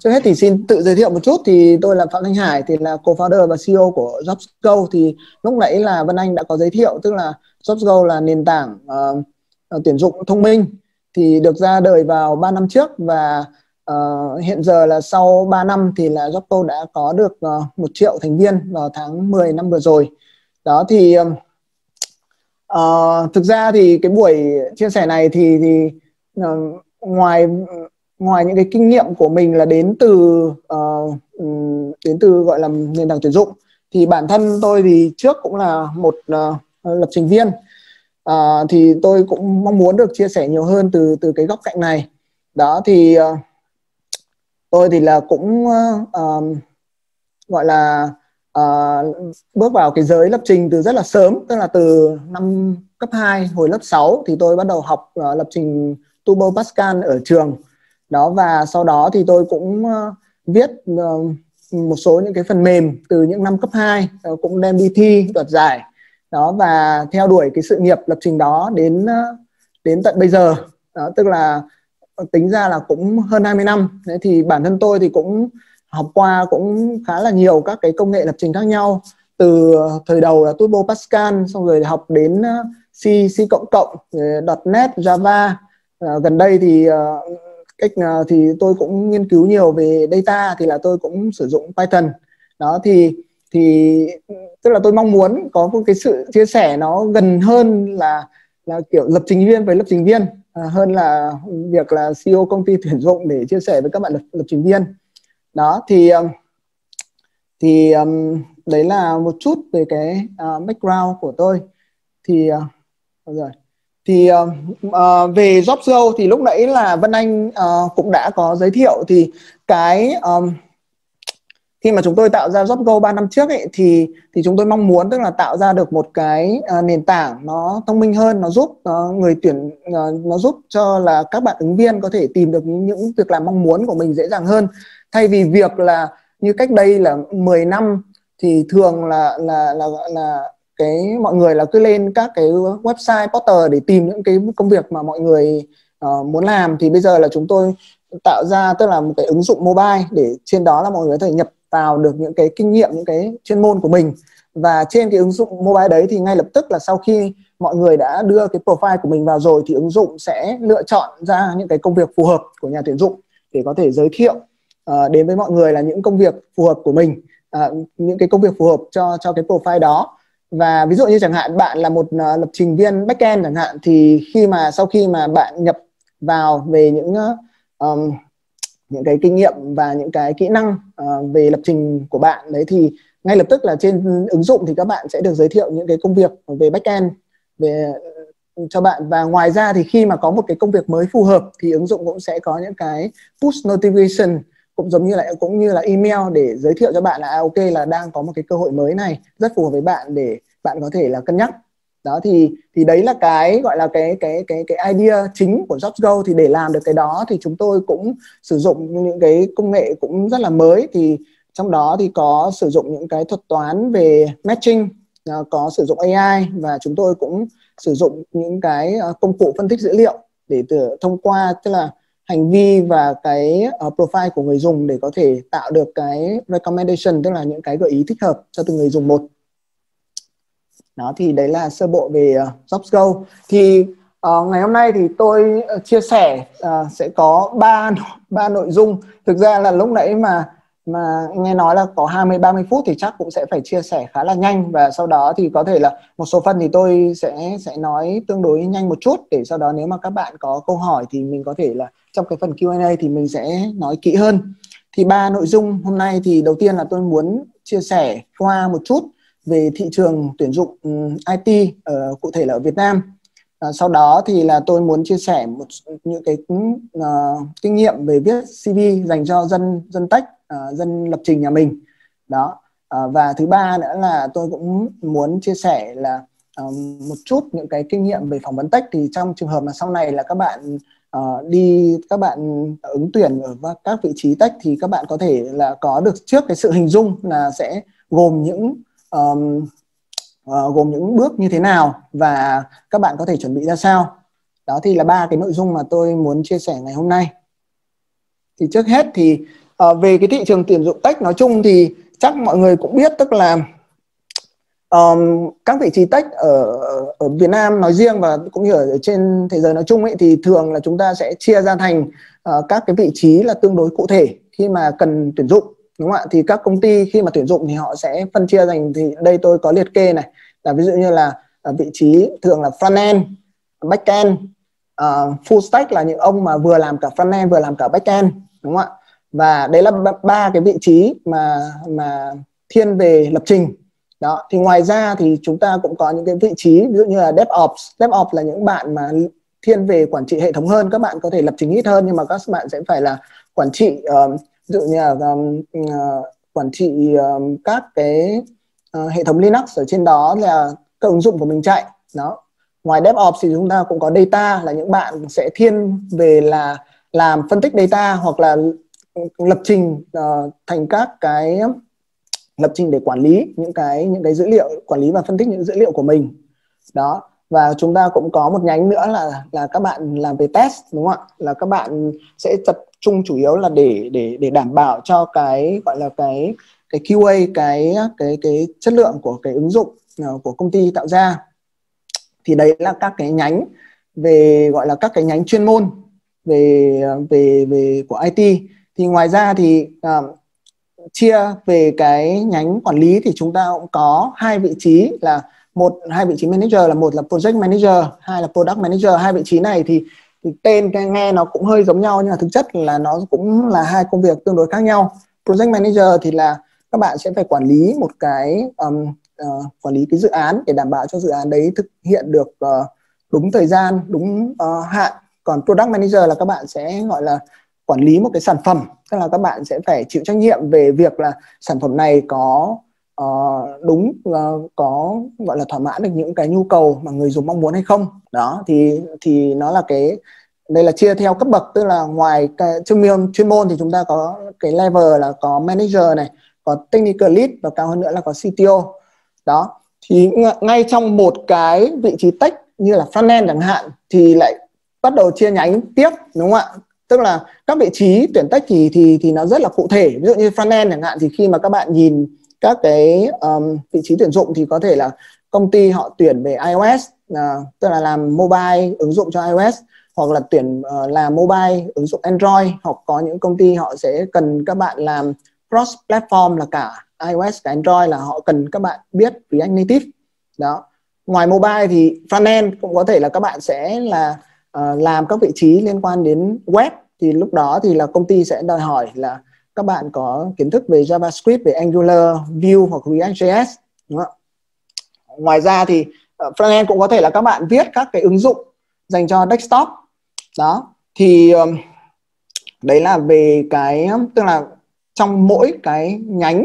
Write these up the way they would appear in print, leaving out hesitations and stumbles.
Trước hết thì xin tự giới thiệu một chút, thì tôi là Phạm Thanh Hải, thì là co-founder và CEO của JobsGo. Thì lúc nãy là Vân Anh đã có giới thiệu, tức là JobsGo là nền tảng tuyển dụng thông minh, thì được ra đời vào 3 năm trước, và hiện giờ là sau 3 năm thì là JobsGo đã có được 1 triệu thành viên vào tháng 10 năm vừa rồi. Đó thì thực ra thì cái buổi chia sẻ này thì ngoài ngoài những cái kinh nghiệm của mình là đến từ gọi là nền tảng tuyển dụng, thì bản thân tôi thì trước cũng là một lập trình viên. Thì tôi cũng mong muốn được chia sẻ nhiều hơn từ cái góc cạnh này. Đó thì tôi thì là cũng gọi là bước vào cái giới lập trình từ rất là sớm, tức là từ năm cấp 2, hồi lớp 6 thì tôi bắt đầu học lập trình Turbo Pascal ở trường. Đó, và sau đó thì tôi cũng viết một số những cái phần mềm từ những năm cấp 2, cũng đem đi thi đoạt giải. Đó, và theo đuổi cái sự nghiệp lập trình đó đến tận bây giờ. Đó, tức là tính ra là cũng hơn 20 năm. Thế thì bản thân tôi thì cũng học qua cũng khá là nhiều các cái công nghệ lập trình khác nhau, từ thời đầu là Turbo Pascal, xong rồi học đến C, C++, .NET, Java. Gần đây thì thì tôi cũng nghiên cứu nhiều về data, thì là tôi cũng sử dụng Python. Đó thì tức là tôi mong muốn có một cái sự chia sẻ nó gần hơn là kiểu lập trình viên với lập trình viên, hơn là việc là CEO công ty tuyển dụng để chia sẻ với các bạn lập trình viên. Đó thì đấy là một chút về cái background của tôi. Thì rồi thì về JobsGo thì lúc nãy là Vân Anh cũng đã có giới thiệu. Thì cái khi mà chúng tôi tạo ra JobsGo 3 năm trước ấy, thì chúng tôi mong muốn, tức là tạo ra được một cái nền tảng nó thông minh hơn, nó giúp người tuyển, nó giúp cho là các bạn ứng viên có thể tìm được những việc làm mong muốn của mình dễ dàng hơn, thay vì việc là như cách đây là 10 năm thì thường là cái mọi người là cứ lên các cái website portal để tìm những cái công việc mà mọi người muốn làm. Thì bây giờ là chúng tôi tạo ra, tức là một cái ứng dụng mobile để trên đó là mọi người có thể nhập vào được những cái kinh nghiệm, những cái chuyên môn của mình. Và trên cái ứng dụng mobile đấy thì ngay lập tức là sau khi mọi người đã đưa cái profile của mình vào rồi, thì ứng dụng sẽ lựa chọn ra những cái công việc phù hợp của nhà tuyển dụng để có thể giới thiệu đến với mọi người là những công việc phù hợp của mình, những cái công việc phù hợp cho cái profile đó. Và ví dụ như chẳng hạn bạn là một lập trình viên backend chẳng hạn, thì sau khi mà bạn nhập vào về những cái kinh nghiệm và những cái kỹ năng về lập trình của bạn đấy, thì ngay lập tức là trên ứng dụng thì các bạn sẽ được giới thiệu những cái công việc về backend cho bạn. Và ngoài ra thì khi mà có một cái công việc mới phù hợp thì ứng dụng cũng sẽ có những cái push notification, cũng như là email để giới thiệu cho bạn là ok, là đang có một cái cơ hội mới này rất phù hợp với bạn để bạn có thể là cân nhắc. Đó thì đấy là cái gọi là cái idea chính của JobsGo. Thì để làm được cái đó thì chúng tôi cũng sử dụng những cái công nghệ cũng rất là mới. Thì trong đó thì có sử dụng những cái thuật toán về matching, có sử dụng AI, và chúng tôi cũng sử dụng những cái công cụ phân tích dữ liệu để thông qua, tức là hành vi và cái profile của người dùng, để có thể tạo được cái recommendation, tức là những cái gợi ý thích hợp cho từng người dùng một. Đó thì đấy là sơ bộ về JobsGo. Thì ngày hôm nay thì tôi chia sẻ sẽ có ba nội dung. Thực ra là lúc nãy mà nghe nói là có 20-30 phút thì chắc cũng sẽ phải chia sẻ khá là nhanh, và sau đó thì có thể là một số phần thì tôi sẽ nói tương đối nhanh một chút, để sau đó nếu mà các bạn có câu hỏi thì mình có thể là trong cái phần Q&A thì mình sẽ nói kỹ hơn. Thì ba nội dung hôm nay thì đầu tiên là tôi muốn chia sẻ qua một chút về thị trường tuyển dụng IT cụ thể là ở Việt Nam. Sau đó thì là tôi muốn chia sẻ những cái kinh nghiệm về viết CV dành cho dân tech, dân lập trình nhà mình. Đó. Và thứ ba nữa là tôi cũng muốn chia sẻ là một chút những cái kinh nghiệm về phỏng vấn tech. Thì trong trường hợp mà sau này là các bạn các bạn ứng tuyển ở các vị trí tech, thì các bạn có thể là có được trước cái sự hình dung là sẽ gồm những bước như thế nào và các bạn có thể chuẩn bị ra sao. Đó thì là ba cái nội dung mà tôi muốn chia sẻ ngày hôm nay. Thì trước hết thì Về cái thị trường tuyển dụng tech nói chung thì chắc mọi người cũng biết, tức là các vị trí tech ở Việt Nam nói riêng và cũng như ở trên thế giới nói chung ấy, thì thường là chúng ta sẽ chia ra thành các cái vị trí là tương đối cụ thể khi mà cần tuyển dụng, đúng không ạ? Thì các công ty khi mà tuyển dụng thì họ sẽ phân chia thành, thì đây tôi có liệt kê này, là ví dụ như là vị trí thường là front end, back end, full stack là những ông mà vừa làm cả front end vừa làm cả back end, đúng không ạ? Và đấy là ba cái vị trí mà thiên về lập trình. Đó, thì ngoài ra thì chúng ta cũng có những cái vị trí ví dụ như là DevOps. DevOps là những bạn mà thiên về quản trị hệ thống hơn, các bạn có thể lập trình ít hơn nhưng mà các bạn sẽ phải là quản trị, ví dụ như là quản trị các cái hệ thống Linux ở trên đó là các ứng dụng của mình chạy. Đó. Ngoài DevOps thì chúng ta cũng có Data, là những bạn sẽ thiên về là làm phân tích data hoặc là lập trình thành các cái lập trình để quản lý những cái dữ liệu, quản lý và phân tích những dữ liệu của mình. Đó. Và chúng ta cũng có một nhánh nữa là các bạn làm về test, đúng không ạ? Là các bạn sẽ tập trung chủ yếu là để đảm bảo cho cái gọi là cái QA, cái chất lượng của cái ứng dụng của công ty tạo ra. Thì đấy là các cái nhánh về gọi là các cái nhánh chuyên môn về của IT. Thì ngoài ra thì chia về cái nhánh quản lý thì chúng ta cũng có hai vị trí, là hai vị trí manager, là một là project manager, hai là product manager. Hai vị trí này thì tên nghe nó cũng hơi giống nhau nhưng mà thực chất là nó cũng là hai công việc tương đối khác nhau. Project manager thì là các bạn sẽ phải quản lý một cái quản lý cái dự án để đảm bảo cho dự án đấy thực hiện được đúng thời gian, đúng hạn. Còn product manager là các bạn sẽ gọi là quản lý một cái sản phẩm, tức là các bạn sẽ phải chịu trách nhiệm về việc là sản phẩm này có đúng, có gọi là thỏa mãn được những cái nhu cầu mà người dùng mong muốn hay không. Đó, thì nó là cái, đây là chia theo cấp bậc, tức là ngoài cái chuyên môn thì chúng ta có cái level là có manager này, có technical lead và cao hơn nữa là có CTO. Đó, thì ngay trong một cái vị trí tech như là front end chẳng hạn thì lại bắt đầu chia nhánh tiếp, đúng không ạ? Tức là các vị trí tuyển tech thì nó rất là cụ thể. Ví dụ như front end chẳng hạn thì khi mà các bạn nhìn các cái vị trí tuyển dụng thì có thể là công ty họ tuyển về iOS, tức là làm mobile ứng dụng cho iOS, hoặc là tuyển làm mobile ứng dụng Android, hoặc có những công ty họ sẽ cần các bạn làm cross platform là cả iOS cả Android, là họ cần các bạn biết React Native. Đó. Ngoài mobile thì front end cũng có thể là các bạn sẽ là làm các vị trí liên quan đến web, thì lúc đó thì là công ty sẽ đòi hỏi là các bạn có kiến thức về JavaScript, về Angular, Vue hoặc React.js, đúng không? Ngoài ra thì frontend cũng có thể là các bạn viết các cái ứng dụng dành cho desktop. Đó, thì đấy là về cái, tức là trong mỗi cái nhánh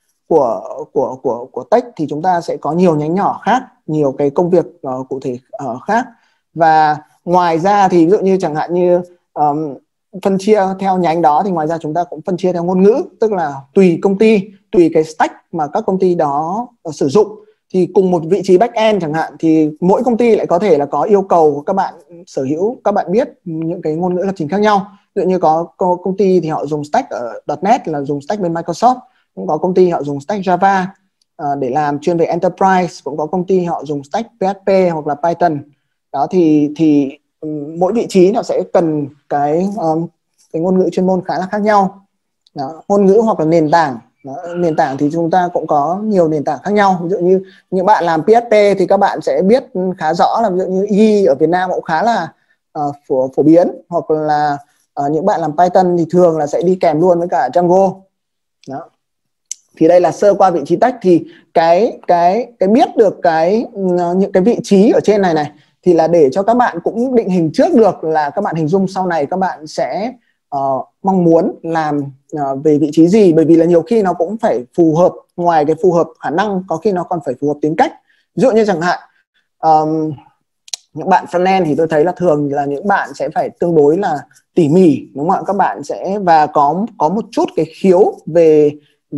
của tech thì chúng ta sẽ có nhiều nhánh nhỏ khác, nhiều cái công việc cụ thể khác. Và ngoài ra thì ví dụ như chẳng hạn như phân chia theo nhánh đó thì ngoài ra chúng ta cũng phân chia theo ngôn ngữ, tức là tùy công ty, tùy cái stack mà các công ty đó sử dụng, thì cùng một vị trí back end chẳng hạn thì mỗi công ty lại có thể là có yêu cầu của các bạn sở hữu, các bạn biết những cái ngôn ngữ lập trình khác nhau. Ví dụ như có công ty thì họ dùng stack ở .NET là dùng stack bên Microsoft, cũng có công ty họ dùng stack Java để làm chuyên về enterprise, cũng có công ty họ dùng stack PHP hoặc là Python. Đó, thì mỗi vị trí nó sẽ cần cái ngôn ngữ chuyên môn khá là khác nhau. Đó, ngôn ngữ hoặc là nền tảng. Đó, nền tảng thì chúng ta cũng có nhiều nền tảng khác nhau. Ví dụ như những bạn làm PHP thì các bạn sẽ biết khá rõ là ví dụ như EE ở Việt Nam cũng khá là phổ biến, hoặc là những bạn làm Python thì thường là sẽ đi kèm luôn với cả Django. Đó. Thì đây là sơ qua vị trí tech. Thì cái biết được những cái vị trí ở trên này thì là để cho các bạn cũng định hình trước được là các bạn hình dung sau này các bạn sẽ mong muốn làm về vị trí gì, bởi vì là nhiều khi nó cũng phải phù hợp, ngoài cái phù hợp khả năng có khi nó còn phải phù hợp tính cách. Ví dụ như chẳng hạn những bạn frontend thì tôi thấy là thường là những bạn sẽ phải tương đối là tỉ mỉ, đúng không ạ? Các bạn sẽ và có một chút cái khiếu về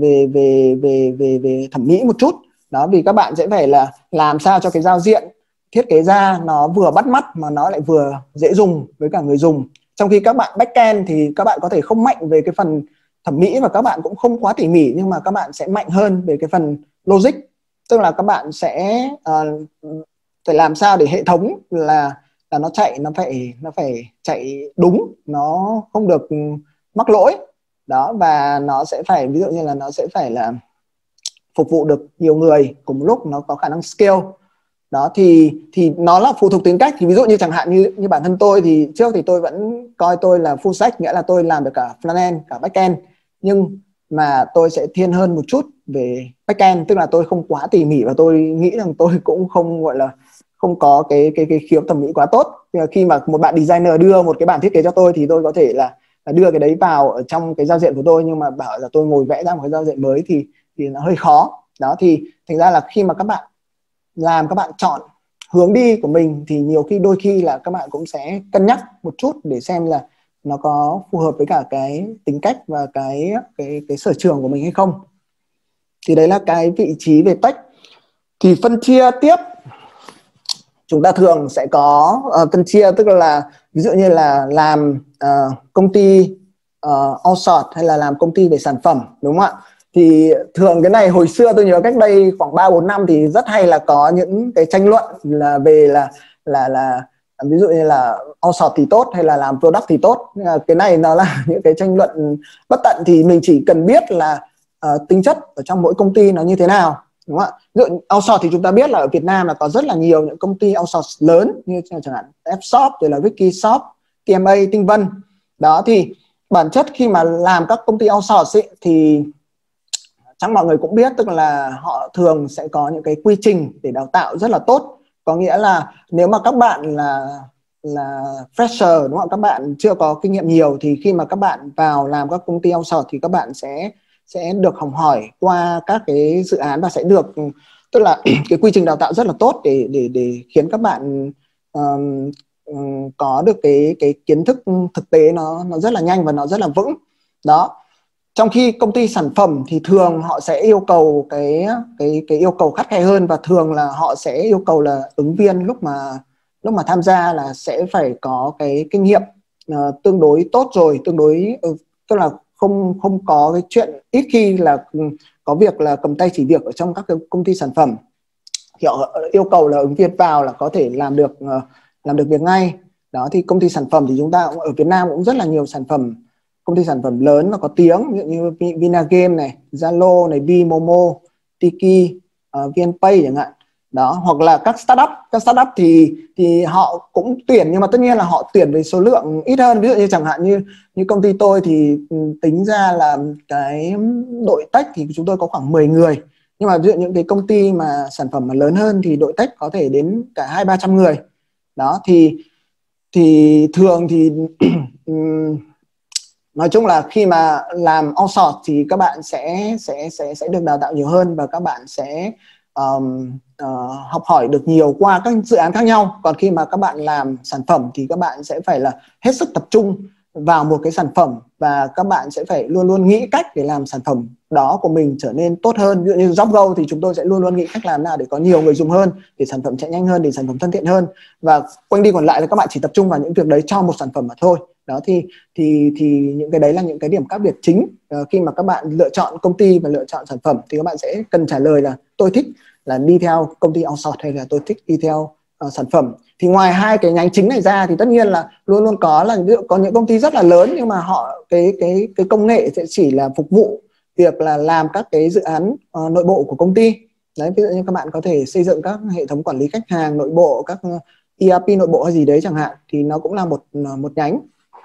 thẩm mỹ một chút. Đó, vì các bạn sẽ phải là làm sao cho cái giao diện thiết kế ra nó vừa bắt mắt mà nó lại vừa dễ dùng với cả người dùng. Trong khi các bạn backend thì các bạn có thể không mạnh về cái phần thẩm mỹ và các bạn cũng không quá tỉ mỉ, nhưng mà các bạn sẽ mạnh hơn về cái phần logic, tức là các bạn sẽ phải làm sao để hệ thống là nó chạy, nó phải chạy đúng, nó không được mắc lỗi đó, và nó sẽ phải, ví dụ như là nó sẽ phải là phục vụ được nhiều người cùng một lúc, nó có khả năng scale đó. Thì nó là phụ thuộc tính cách. Thì ví dụ như chẳng hạn như bản thân tôi thì trước thì tôi vẫn coi tôi là full stack, nghĩa là tôi làm được cả frontend cả backend, nhưng mà tôi sẽ thiên hơn một chút về backend, tức là tôi không quá tỉ mỉ và tôi nghĩ rằng tôi cũng không gọi là không có cái khiếu thẩm mỹ quá tốt. Khi mà một bạn designer đưa một cái bản thiết kế cho tôi thì tôi có thể là đưa cái đấy vào ở trong cái giao diện của tôi, nhưng mà bảo là tôi ngồi vẽ ra một cái giao diện mới thì nó hơi khó đó. Thì thành ra là khi mà các bạn làm, các bạn chọn hướng đi của mình thì nhiều khi, đôi khi là các bạn cũng sẽ cân nhắc một chút để xem là nó có phù hợp với cả cái tính cách và cái sở trường của mình hay không. Thì đấy là cái vị trí về tech. Thì phân chia tiếp, chúng ta thường sẽ có phân chia, tức là ví dụ như là làm công ty outsource hay là làm công ty về sản phẩm, đúng không ạ? Thì thường cái này hồi xưa tôi nhớ cách đây khoảng 3-4 năm thì rất hay là có những cái tranh luận là về là ví dụ như là outsource thì tốt hay là làm product thì tốt. Cái này nó là những cái tranh luận bất tận. Thì mình chỉ cần biết là tính chất ở trong mỗi công ty nó như thế nào, đúng không ạ? Ví dụ outsource thì chúng ta biết là ở Việt Nam là có rất là nhiều những công ty outsource lớn như chẳng hạn Fshop, rồi là Wikishop, TMA, Tinh Vân đó. Thì bản chất khi mà làm các công ty outsource ấy, thì chắc mọi người cũng biết, tức là họ thường sẽ có những cái quy trình để đào tạo rất là tốt. Có nghĩa là nếu mà các bạn là fresher, đúng không? Các bạn chưa có kinh nghiệm nhiều, thì khi mà các bạn vào làm các công ty outsource thì các bạn sẽ được học hỏi qua các cái dự án và sẽ được, tức là cái quy trình đào tạo rất là tốt để khiến các bạn có được cái kiến thức thực tế nó rất là nhanh và nó rất là vững đó. Trong khi công ty sản phẩm thì thường họ sẽ yêu cầu cái yêu cầu khắt khe hơn, và thường là họ sẽ yêu cầu là ứng viên lúc mà tham gia là sẽ phải có cái kinh nghiệm tương đối tốt rồi, tương đối tức là không có cái chuyện, ít khi là có việc là cầm tay chỉ việc ở trong các cái công ty sản phẩm. Thì họ yêu cầu là ứng viên vào là có thể làm được việc ngay đó. Thì công ty sản phẩm thì chúng ta ở Việt Nam cũng rất là nhiều công ty sản phẩm lớn và có tiếng, như Vinagame này, Zalo này, Bimomo, Tiki, VNPay chẳng hạn đó. Hoặc là các startup thì họ cũng tuyển, nhưng mà tất nhiên là họ tuyển với số lượng ít hơn. Ví dụ như chẳng hạn như công ty tôi thì tính ra là cái đội tech thì chúng tôi có khoảng 10 người, nhưng mà ví dụ những cái công ty mà sản phẩm mà lớn hơn thì đội tech có thể đến cả 200-300 người đó. Thì thường thì nói chung là khi mà làm outsource thì các bạn sẽ được đào tạo nhiều hơn, và các bạn sẽ học hỏi được nhiều qua các dự án khác nhau. Còn khi mà các bạn làm sản phẩm thì các bạn sẽ phải là hết sức tập trung vào một cái sản phẩm, và các bạn sẽ phải luôn luôn nghĩ cách để làm sản phẩm đó của mình trở nên tốt hơn. Ví dụ như JobGo thì chúng tôi sẽ luôn luôn nghĩ cách làm nào để có nhiều người dùng hơn, để sản phẩm chạy nhanh hơn, để sản phẩm thân thiện hơn, và quanh đi còn lại là các bạn chỉ tập trung vào những việc đấy cho một sản phẩm mà thôi đó. Thì những cái đấy là những cái điểm khác biệt chính khi mà các bạn lựa chọn công ty và lựa chọn sản phẩm. Thì các bạn sẽ cần trả lời là tôi thích là đi theo công ty outsource hay là tôi thích đi theo sản phẩm. Thì ngoài hai cái nhánh chính này ra thì tất nhiên là luôn luôn có là ví dụ có những công ty rất là lớn, nhưng mà họ cái công nghệ sẽ chỉ là phục vụ việc là làm các cái dự án nội bộ của công ty đấy. Ví dụ như các bạn có thể xây dựng các hệ thống quản lý khách hàng nội bộ, các ERP nội bộ hay gì đấy chẳng hạn, thì nó cũng là một nhánh.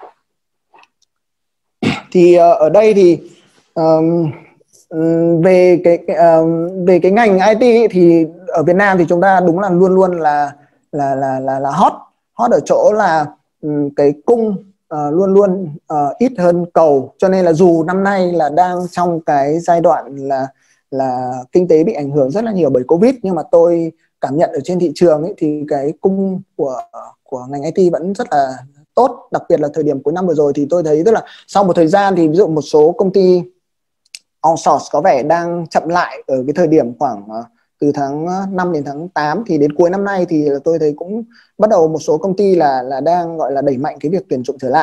Thì ở đây thì về cái ngành IT thì ở Việt Nam thì chúng ta đúng là luôn luôn là hot ở chỗ là cái cung luôn luôn ít hơn cầu. Cho nên là dù năm nay là đang trong cái giai đoạn là kinh tế bị ảnh hưởng rất là nhiều bởi Covid, nhưng mà tôi cảm nhận ở trên thị trường ấy, thì cái cung của ngành IT vẫn rất là tốt. Đặc biệt là thời điểm cuối năm vừa rồi thì tôi thấy, tức là sau một thời gian thì ví dụ một số công ty outsource có vẻ đang chậm lại ở cái thời điểm khoảng từ tháng 5 đến tháng 8, thì đến cuối năm nay thì tôi thấy cũng bắt đầu một số công ty là đang gọi là đẩy mạnh cái việc tuyển dụng trở lại.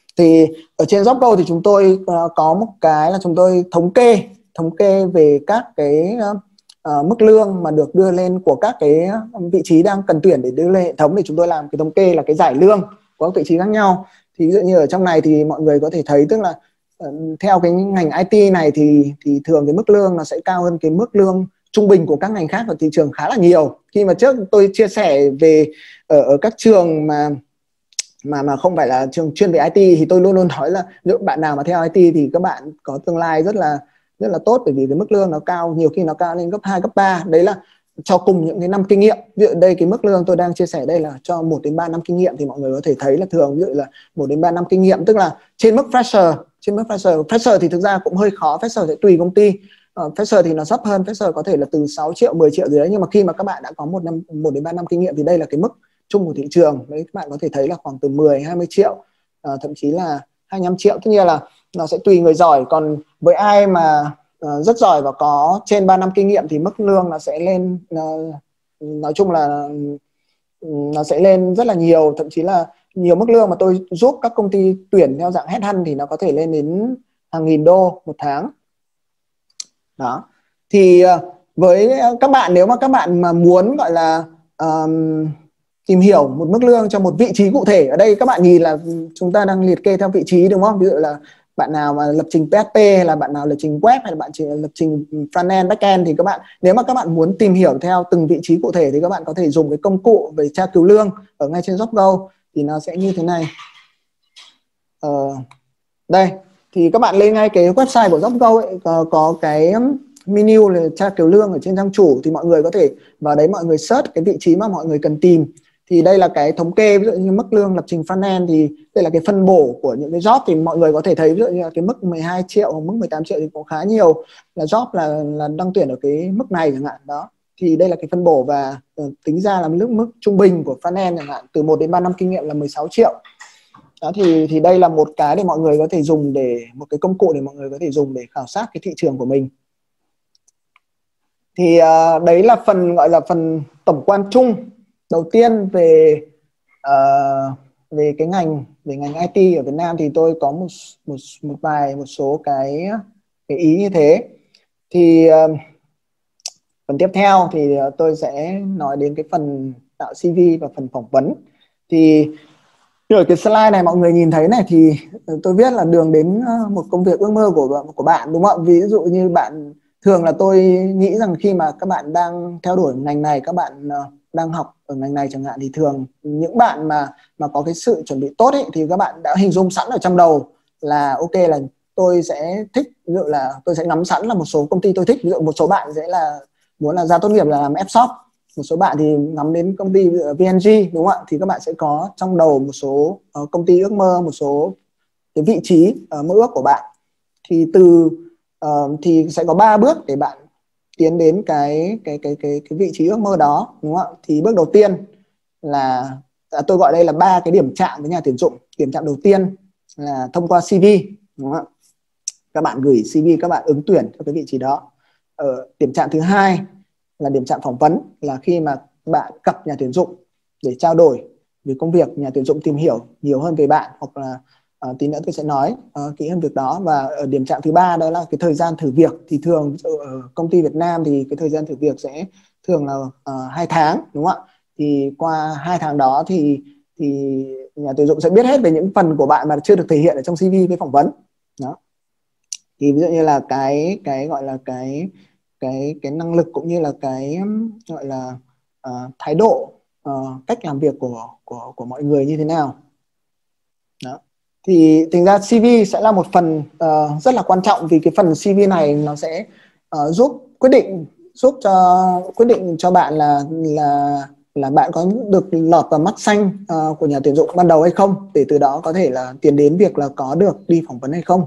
Thì ở trên JobGo thì chúng tôi có một cái là chúng tôi thống kê về các cái mức lương mà được đưa lên của các cái vị trí đang cần tuyển để đưa lên hệ thống, thì chúng tôi làm cái thống kê là cái giải lương của các vị trí khác nhau. Thì ví dụ như ở trong này thì mọi người có thể thấy, tức là theo cái ngành IT này thì thường cái mức lương nó sẽ cao hơn cái mức lương trung bình của các ngành khác ở thị trường khá là nhiều. Khi mà trước tôi chia sẻ về ở các trường mà không phải là trường chuyên về IT thì tôi luôn luôn nói là nếu bạn nào mà theo IT thì các bạn có tương lai rất là tốt, bởi vì cái mức lương nó cao, nhiều khi nó cao lên gấp 2, gấp 3. Đấy là cho cùng những cái năm kinh nghiệm. Ví dụ đây cái mức lương tôi đang chia sẻ đây là cho 1 đến 3 năm kinh nghiệm, thì mọi người có thể thấy là thường ví dụ là 1 đến 3 năm kinh nghiệm, tức là trên mức fresher thì thực ra cũng hơi khó, fresher sẽ tùy công ty. Fresher thì nó thấp hơn, fresher có thể là từ 6 triệu, 10 triệu gì đấy, nhưng mà khi mà các bạn đã có 1 đến 3 năm kinh nghiệm thì đây là cái mức chung của thị trường. Đấy, các bạn có thể thấy là khoảng từ 10, 20 triệu, thậm chí là 25 triệu. Tất nhiên là nó sẽ tùy người giỏi, còn với ai mà rất giỏi và có trên 3 năm kinh nghiệm thì mức lương nó sẽ lên, nói chung là nó sẽ lên rất là nhiều, thậm chí là nhiều mức lương mà tôi giúp các công ty tuyển theo dạng headhunt thì nó có thể lên đến hàng nghìn đô một tháng. Đó. Thì với các bạn, nếu mà các bạn mà muốn gọi là tìm hiểu một mức lương cho một vị trí cụ thể, ở đây các bạn nhìn là chúng ta đang liệt kê theo vị trí đúng không? Ví dụ là bạn nào mà lập trình PHP, hay là bạn nào lập trình web, hay là bạn lập trình frontend, backend, thì các bạn, nếu mà các bạn muốn tìm hiểu theo từng vị trí cụ thể thì các bạn có thể dùng cái công cụ về tra cứu lương ở ngay trên JobGo, thì nó sẽ như thế này. Đây thì các bạn lên ngay cái website của JobGo ấy, có cái menu là tra cứu lương ở trên trang chủ, thì mọi người có thể vào đấy mọi người search cái vị trí mà mọi người cần tìm. Thì đây là cái thống kê, ví dụ như mức lương lập trình frontend thì đây là cái phân bổ của những cái job, thì mọi người có thể thấy ví dụ như là cái mức 12 triệu hoặc mức 18 triệu thì có khá nhiều là job là đăng tuyển ở cái mức này chẳng hạn. Đó, thì đây là cái phân bổ, và tính ra là mức trung bình của frontend chẳng hạn từ 1 đến 3 năm kinh nghiệm là 16 triệu. Đó, thì đây là một cái để mọi người có thể dùng, để một cái công cụ để mọi người có thể dùng để khảo sát cái thị trường của mình. Thì đấy là phần gọi là phần tổng quan chung đầu tiên về về cái ngành IT ở Việt Nam. Thì tôi có một số cái ý như thế. Thì phần tiếp theo thì tôi sẽ nói đến cái phần tạo CV và phần phỏng vấn. Thì ở cái slide này mọi người nhìn thấy này, thì tôi viết là đường đến một công việc ước mơ của bạn, đúng không ạ? Ví dụ như bạn, thường là tôi nghĩ rằng khi mà các bạn đang theo đuổi ngành này, các bạn đang học ở ngành này chẳng hạn, thì thường những bạn mà có cái sự chuẩn bị tốt ấy, thì các bạn đã hình dung sẵn ở trong đầu là ok, là tôi sẽ thích, ví dụ là tôi sẽ nắm sẵn là một số công ty tôi thích. Ví dụ một số bạn sẽ là muốn là ra tốt nghiệp là làm F-shop, một số bạn thì ngắm đến công ty VNG, đúng không ạ? Thì các bạn sẽ có trong đầu một số công ty ước mơ, một số cái vị trí mơ ước của bạn. Thì thì sẽ có 3 bước để bạn tiến đến cái vị trí ước mơ đó, đúng không ạ? Thì bước đầu tiên là tôi gọi đây là 3 cái điểm chạm với nhà tuyển dụng. Điểm chạm đầu tiên là thông qua CV, đúng không ạ? Các bạn gửi CV, các bạn ứng tuyển cho cái vị trí đó. Điểm chạm thứ hai là điểm chạm phỏng vấn, là khi mà bạn gặp nhà tuyển dụng để trao đổi về công việc, nhà tuyển dụng tìm hiểu nhiều hơn về bạn, hoặc là tí nữa tôi sẽ nói kỹ hơn việc đó. Và ở điểm chạm thứ ba đó là cái thời gian thử việc. Thì thường ở công ty Việt Nam thì cái thời gian thử việc sẽ thường là 2 tháng, đúng không ạ? Thì qua 2 tháng đó thì nhà tuyển dụng sẽ biết hết về những phần của bạn mà chưa được thể hiện ở trong CV với phỏng vấn. Đó. Thì ví dụ như là cái gọi là cái năng lực, cũng như là cái gọi là thái độ, cách làm việc của mọi người như thế nào. Đó. Thì thành ra CV sẽ là một phần rất là quan trọng, vì cái phần CV này nó sẽ giúp quyết định cho bạn là bạn có được lọt vào mắt xanh của nhà tuyển dụng ban đầu hay không, để từ đó có thể là tiến đến việc là có được đi phỏng vấn hay không.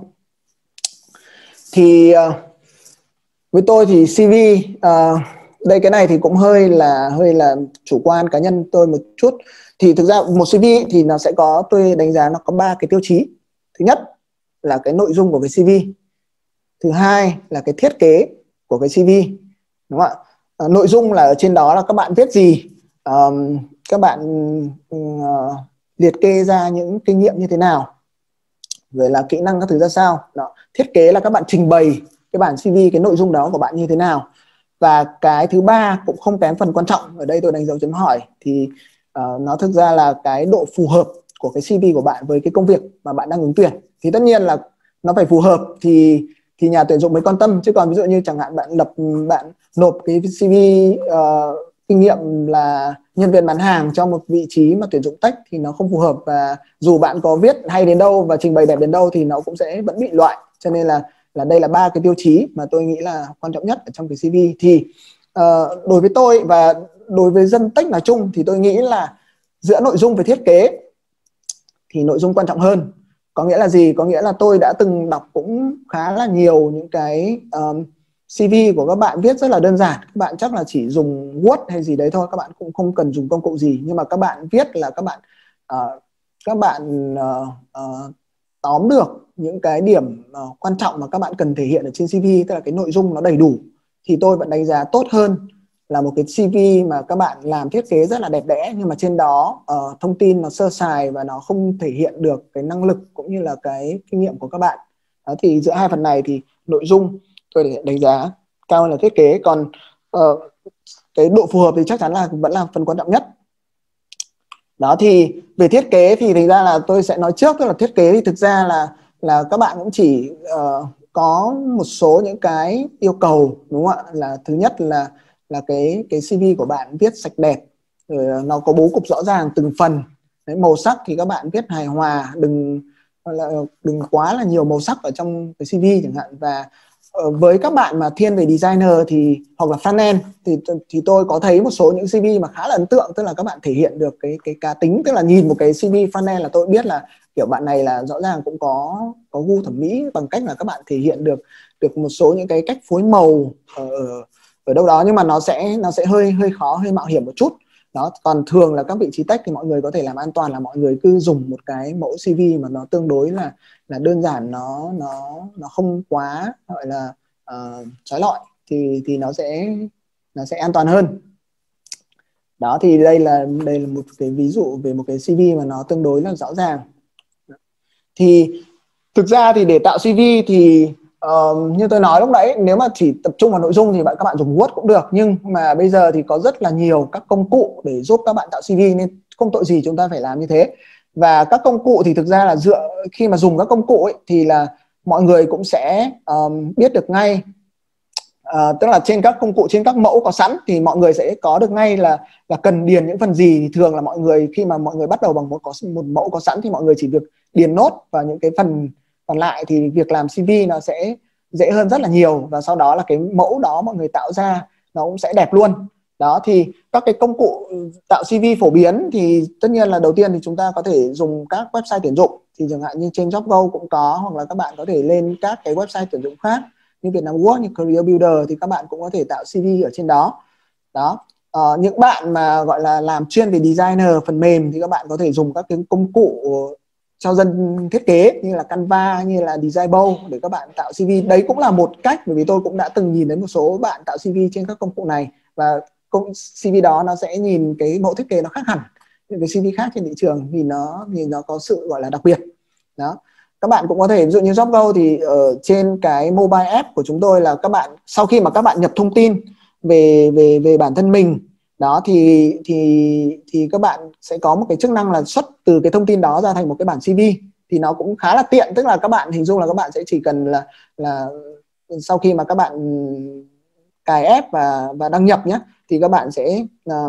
Thì với tôi thì CV đây, cái này thì cũng hơi là chủ quan cá nhân tôi một chút. Thì thực ra một CV thì nó sẽ có, tôi đánh giá nó có 3 cái tiêu chí. Thứ nhất là cái nội dung của cái CV. Thứ hai là cái thiết kế của cái CV, đúng không ạ? Nội dung là ở trên đó là các bạn viết gì, các bạn liệt kê ra những kinh nghiệm như thế nào. rồi là kỹ năng các thứ ra sao. Đó. Thiết kế là các bạn trình bày cái bản CV, cái nội dung đó của bạn như thế nào. Và cái thứ ba cũng không kém phần quan trọng, ở đây tôi đánh dấu chấm hỏi, thì nó thực ra là cái độ phù hợp của cái CV của bạn với cái công việc mà bạn đang ứng tuyển. Thì tất nhiên là nó phải phù hợp thì nhà tuyển dụng mới quan tâm, chứ còn ví dụ như chẳng hạn bạn nộp cái CV kinh nghiệm là nhân viên bán hàng cho một vị trí mà tuyển dụng tech thì nó không phù hợp, và dù bạn có viết hay đến đâu và trình bày đẹp đến đâu thì nó cũng sẽ vẫn bị loại. Cho nên là đây là ba cái tiêu chí mà tôi nghĩ là quan trọng nhất ở trong cái CV. Thì đối với tôi và đối với dân tech nói chung thì tôi nghĩ là giữa nội dung và thiết kế thì nội dung quan trọng hơn. Có nghĩa là gì? Có nghĩa là tôi đã từng đọc cũng khá là nhiều những cái CV của các bạn viết rất là đơn giản, các bạn chắc là chỉ dùng Word hay gì đấy thôi, các bạn cũng không cần dùng công cụ gì, nhưng mà các bạn viết là các bạn tóm được những cái điểm quan trọng mà các bạn cần thể hiện ở trên CV, tức là cái nội dung nó đầy đủ, thì tôi vẫn đánh giá tốt hơn là một cái CV mà các bạn làm thiết kế rất là đẹp đẽ nhưng mà trên đó thông tin nó sơ sài và nó không thể hiện được cái năng lực cũng như là cái kinh nghiệm của các bạn. Đó, thì giữa hai phần này thì nội dung tôi đánh giá cao hơn là thiết kế, còn cái độ phù hợp thì chắc chắn là vẫn là phần quan trọng nhất. Đó, thì về thiết kế thì thành ra là tôi sẽ nói trước, tức là thiết kế thì thực ra là các bạn cũng chỉ có một số những cái yêu cầu, đúng không ạ? Là thứ nhất là cái CV của bạn viết sạch đẹp, rồi nó có bố cục rõ ràng từng phần. Đấy, màu sắc thì các bạn viết hài hòa, đừng quá là nhiều màu sắc ở trong cái CV chẳng hạn. Và với các bạn mà thiên về designer thì hoặc là front-end thì tôi có thấy một số những CV mà khá là ấn tượng, tức là các bạn thể hiện được cái cá tính, tức là nhìn một cái CV front-end là tôi biết là kiểu bạn này là rõ ràng cũng có gu thẩm mỹ, bằng cách là các bạn thể hiện được một số những cái cách phối màu ở đâu đó, nhưng mà nó sẽ hơi khó, hơi mạo hiểm một chút. Đó, còn thường là các vị trí tech thì mọi người có thể làm an toàn là mọi người cứ dùng một cái mẫu CV mà nó tương đối là đơn giản, nó không quá gọi là trói lọi, thì nó sẽ an toàn hơn. Đó, thì đây là một cái ví dụ về một cái CV mà nó tương đối là rõ ràng. Thì thực ra thì để tạo CV thì như tôi nói lúc nãy, nếu mà chỉ tập trung vào nội dung thì các bạn dùng Word cũng được, nhưng mà bây giờ thì có rất là nhiều các công cụ để giúp các bạn tạo CV, nên không tội gì chúng ta phải làm như thế. Và các công cụ thì thực ra là khi mà dùng các công cụ ấy, thì là mọi người cũng sẽ biết được ngay. Tức là trên các công cụ, trên các mẫu có sẵn thì mọi người sẽ có được ngay là cần điền những phần gì. Thì thường là mọi người khi mà mọi người bắt đầu bằng một mẫu có sẵn thì mọi người chỉ việc điền nốt vào những cái phần còn lại, thì việc làm CV nó sẽ dễ hơn rất là nhiều, và sau đó là cái mẫu đó mọi người tạo ra nó cũng sẽ đẹp luôn. Đó, thì các cái công cụ tạo CV phổ biến thì tất nhiên là đầu tiên thì chúng ta có thể dùng các website tuyển dụng, thì chẳng hạn như trên JobGo cũng có, hoặc là các bạn có thể lên các cái website tuyển dụng khác như Vietnam Work, như Career Builder, thì các bạn cũng có thể tạo CV ở trên đó. Đó, những bạn mà gọi là làm chuyên về designer phần mềm thì các bạn có thể dùng các cái công cụ cho dân thiết kế như là Canva, như là Designbo để các bạn tạo CV. Đấy cũng là một cách, bởi vì tôi cũng đã từng nhìn đến một số bạn tạo CV trên các công cụ này, và CV đó nó sẽ nhìn cái mẫu thiết kế nó khác hẳn những cái CV khác trên thị trường, vì nó có sự gọi là đặc biệt. Đó, các bạn cũng có thể ví dụ như JobGo thì ở trên cái mobile app của chúng tôi là các bạn sau khi mà các bạn nhập thông tin về bản thân mình đó thì các bạn sẽ có một cái chức năng là xuất từ cái thông tin đó ra thành một cái bản CV, thì nó cũng khá là tiện. Tức là các bạn hình dung là các bạn sẽ chỉ cần là sau khi mà các bạn cài app và đăng nhập nhé, thì các bạn sẽ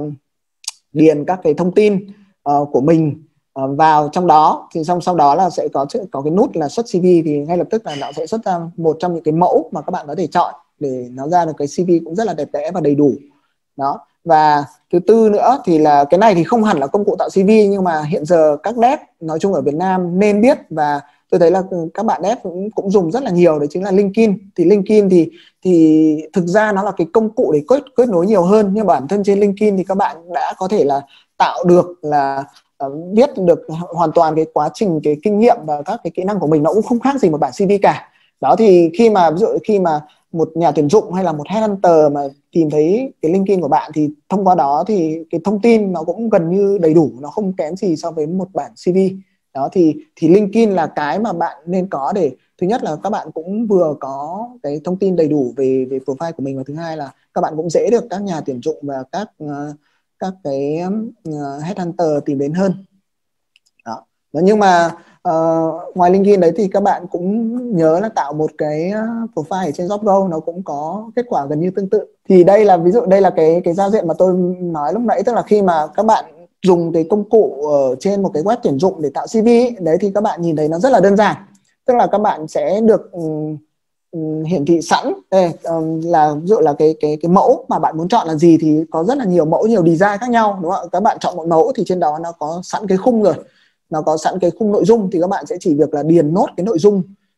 điền các cái thông tin của mình vào trong đó, thì sau đó là sẽ có cái nút là xuất CV, thì ngay lập tức là nó sẽ xuất ra một trong những cái mẫu mà các bạn có thể chọn để nó ra được cái CV cũng rất là đẹp đẽ và đầy đủ. Đó, và thứ tư nữa thì là cái này thì không hẳn là công cụ tạo CV, nhưng mà hiện giờ các dev nói chung ở Việt Nam nên biết, và tôi thấy là các bạn dev cũng dùng rất là nhiều, đấy chính là LinkedIn. Thì LinkedIn thì thực ra nó là cái công cụ để kết nối nhiều hơn, nhưng bản thân trên LinkedIn thì các bạn đã có thể là tạo được là viết được hoàn toàn cái quá trình, cái kinh nghiệm và các cái kỹ năng của mình, nó cũng không khác gì một bản CV cả. Đó, thì ví dụ khi mà một nhà tuyển dụng hay là một headhunter mà tìm thấy cái LinkedIn của bạn thì thông qua đó thì cái thông tin nó cũng gần như đầy đủ, nó không kém gì so với một bản CV. Đó thì LinkedIn là cái mà bạn nên có, để thứ nhất là các bạn cũng vừa có cái thông tin đầy đủ về profile của mình, và thứ hai là các bạn cũng dễ được các nhà tuyển dụng và các cái headhunter tìm đến hơn. Đó. Nhưng mà ngoài LinkedIn đấy thì các bạn cũng nhớ là tạo một cái profile ở trên JobGo, nó cũng có kết quả gần như tương tự. Thì đây là ví dụ, đây là cái giao diện mà tôi nói lúc nãy, tức là khi mà các bạn dùng cái công cụ ở trên một cái web tuyển dụng để tạo CV ấy, đấy thì các bạn nhìn thấy nó rất là đơn giản, tức là các bạn sẽ được hiển thị sẵn đây, là ví dụ là cái mẫu mà bạn muốn chọn là gì, thì có rất là nhiều mẫu, nhiều design khác nhau, đúng không ạ? Các bạn chọn một mẫu thì trên đó nó có sẵn cái khung rồi, nó có sẵn cái khung nội dung, thì các bạn sẽ chỉ việc là điền nốt cái nội dung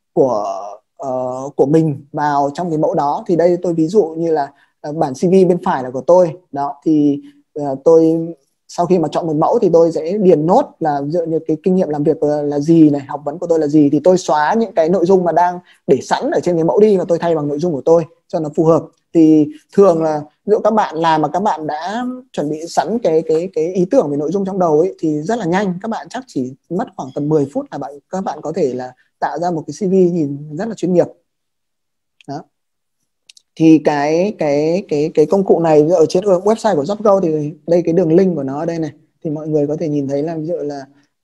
của mình vào trong cái mẫu đó. Thì đây tôi ví dụ như là bản CV bên phải là của tôi đó, thì tôi sau khi mà chọn một mẫu thì tôi sẽ điền nốt là ví dụ như cái kinh nghiệm làm việc là gì này, học vấn của tôi là gì, thì tôi xóa những cái nội dung mà đang để sẵn ở trên cái mẫu đi, và tôi thay bằng nội dung của tôi cho nó phù hợp. Thì thường là ví dụ các bạn làm mà các bạn đã chuẩn bị sẵn cái ý tưởng về nội dung trong đầu ấy, thì rất là nhanh, các bạn chắc chỉ mất khoảng tầm 10 phút là các bạn có thể là tạo ra một cái CV nhìn rất là chuyên nghiệp. Đó. Thì cái công cụ này ở trên website của JobGo thì đây, cái đường link của nó ở đây này, thì mọi người có thể nhìn thấy là ví dụ là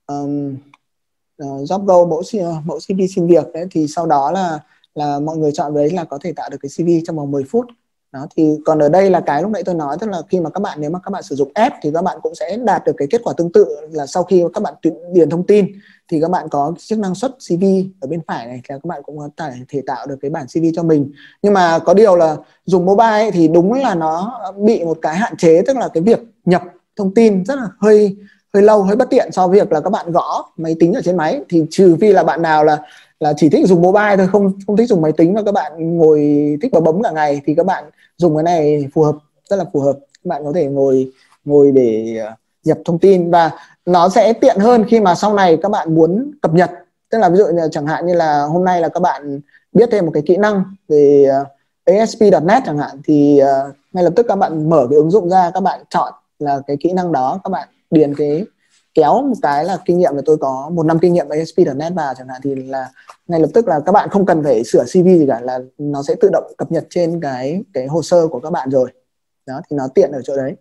JobGo mẫu CV xin việc đấy, thì sau đó là mọi người chọn đấy là có thể tạo được cái CV trong vòng 10 phút. Đó, thì còn ở đây là cái lúc nãy tôi nói, tức là khi mà nếu mà các bạn sử dụng app thì các bạn cũng sẽ đạt được cái kết quả tương tự, là sau khi các bạn điền thông tin thì các bạn có chức năng xuất CV ở bên phải này, là các bạn cũng có thể tạo được cái bản CV cho mình. Nhưng mà có điều là dùng mobile ấy, thì đúng là nó bị một cái hạn chế, tức là cái việc nhập thông tin rất là hơi lâu, hơi bất tiện so với việc là các bạn gõ máy tính ở trên máy. Thì trừ phi là bạn nào là chỉ thích dùng mobile thôi, không thích dùng máy tính, và các bạn ngồi thích bấm cả ngày, thì các bạn dùng cái này phù hợp, rất là phù hợp. Các bạn có thể ngồi để nhập thông tin, và nó sẽ tiện hơn khi mà sau này các bạn muốn cập nhật. Tức là ví dụ như chẳng hạn như là hôm nay là các bạn biết thêm một cái kỹ năng về ASP.NET chẳng hạn, thì ngay lập tức các bạn mở cái ứng dụng ra, các bạn chọn là cái kỹ năng đó, các bạn điền kéo một cái là kinh nghiệm, là tôi có 1 năm kinh nghiệm ASP.NET vào chẳng hạn, thì là ngay lập tức là các bạn không cần phải sửa CV gì cả, là nó sẽ tự động cập nhật trên cái hồ sơ của các bạn rồi. Đó, thì nó tiện ở chỗ đấy.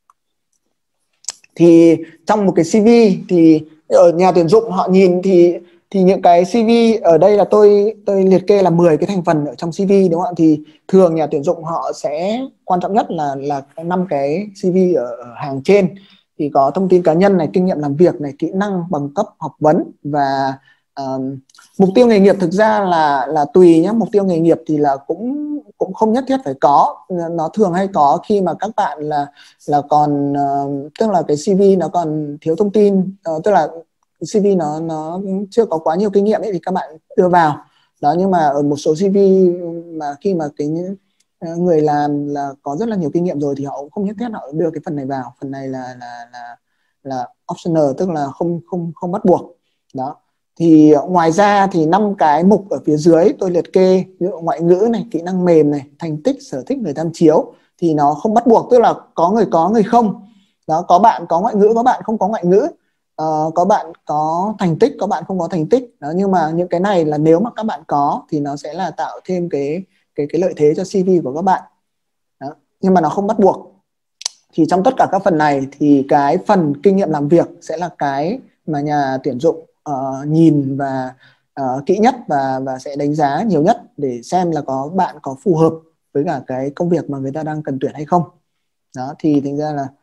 Thì trong một cái CV thì ở nhà tuyển dụng họ nhìn thì những cái CV ở đây là tôi liệt kê là 10 cái thành phần ở trong CV, đúng không ạ? Thì thường nhà tuyển dụng họ sẽ quan trọng nhất là 5 cái CV ở hàng trên, thì có thông tin cá nhân này, kinh nghiệm làm việc này, kỹ năng, bằng cấp, học vấn, và mục tiêu nghề nghiệp. Thực ra là tùy nhé, mục tiêu nghề nghiệp thì là cũng không nhất thiết phải có, nó thường hay có khi mà các bạn là còn tức là cái CV nó còn thiếu thông tin, tức là CV nó chưa có quá nhiều kinh nghiệm ấy, thì các bạn đưa vào đó. Nhưng mà ở một số CV mà khi mà cái người làm là có rất là nhiều kinh nghiệm rồi thì họ cũng không nhất thiết họ đưa cái phần này vào. Phần này là optional, tức là không bắt buộc. Đó. Thì ngoài ra thì 5 cái mục ở phía dưới tôi liệt kê, ví dụ ngoại ngữ này, kỹ năng mềm này, thành tích, sở thích, người tham chiếu, thì nó không bắt buộc, tức là có người không. Đó, có bạn có ngoại ngữ, có bạn không có ngoại ngữ, có bạn có thành tích, có bạn không có thành tích. Đó, nhưng mà những cái này là nếu mà các bạn có thì nó sẽ là tạo thêm cái lợi thế cho CV của các bạn. Đó, nhưng mà nó không bắt buộc. Thì trong tất cả các phần này thì cái phần kinh nghiệm làm việc sẽ là cái mà nhà tuyển dụng nhìn và kỹ nhất và sẽ đánh giá nhiều nhất để xem là bạn có phù hợp với cả cái công việc mà người ta đang cần tuyển hay không. Đó, thì thành ra là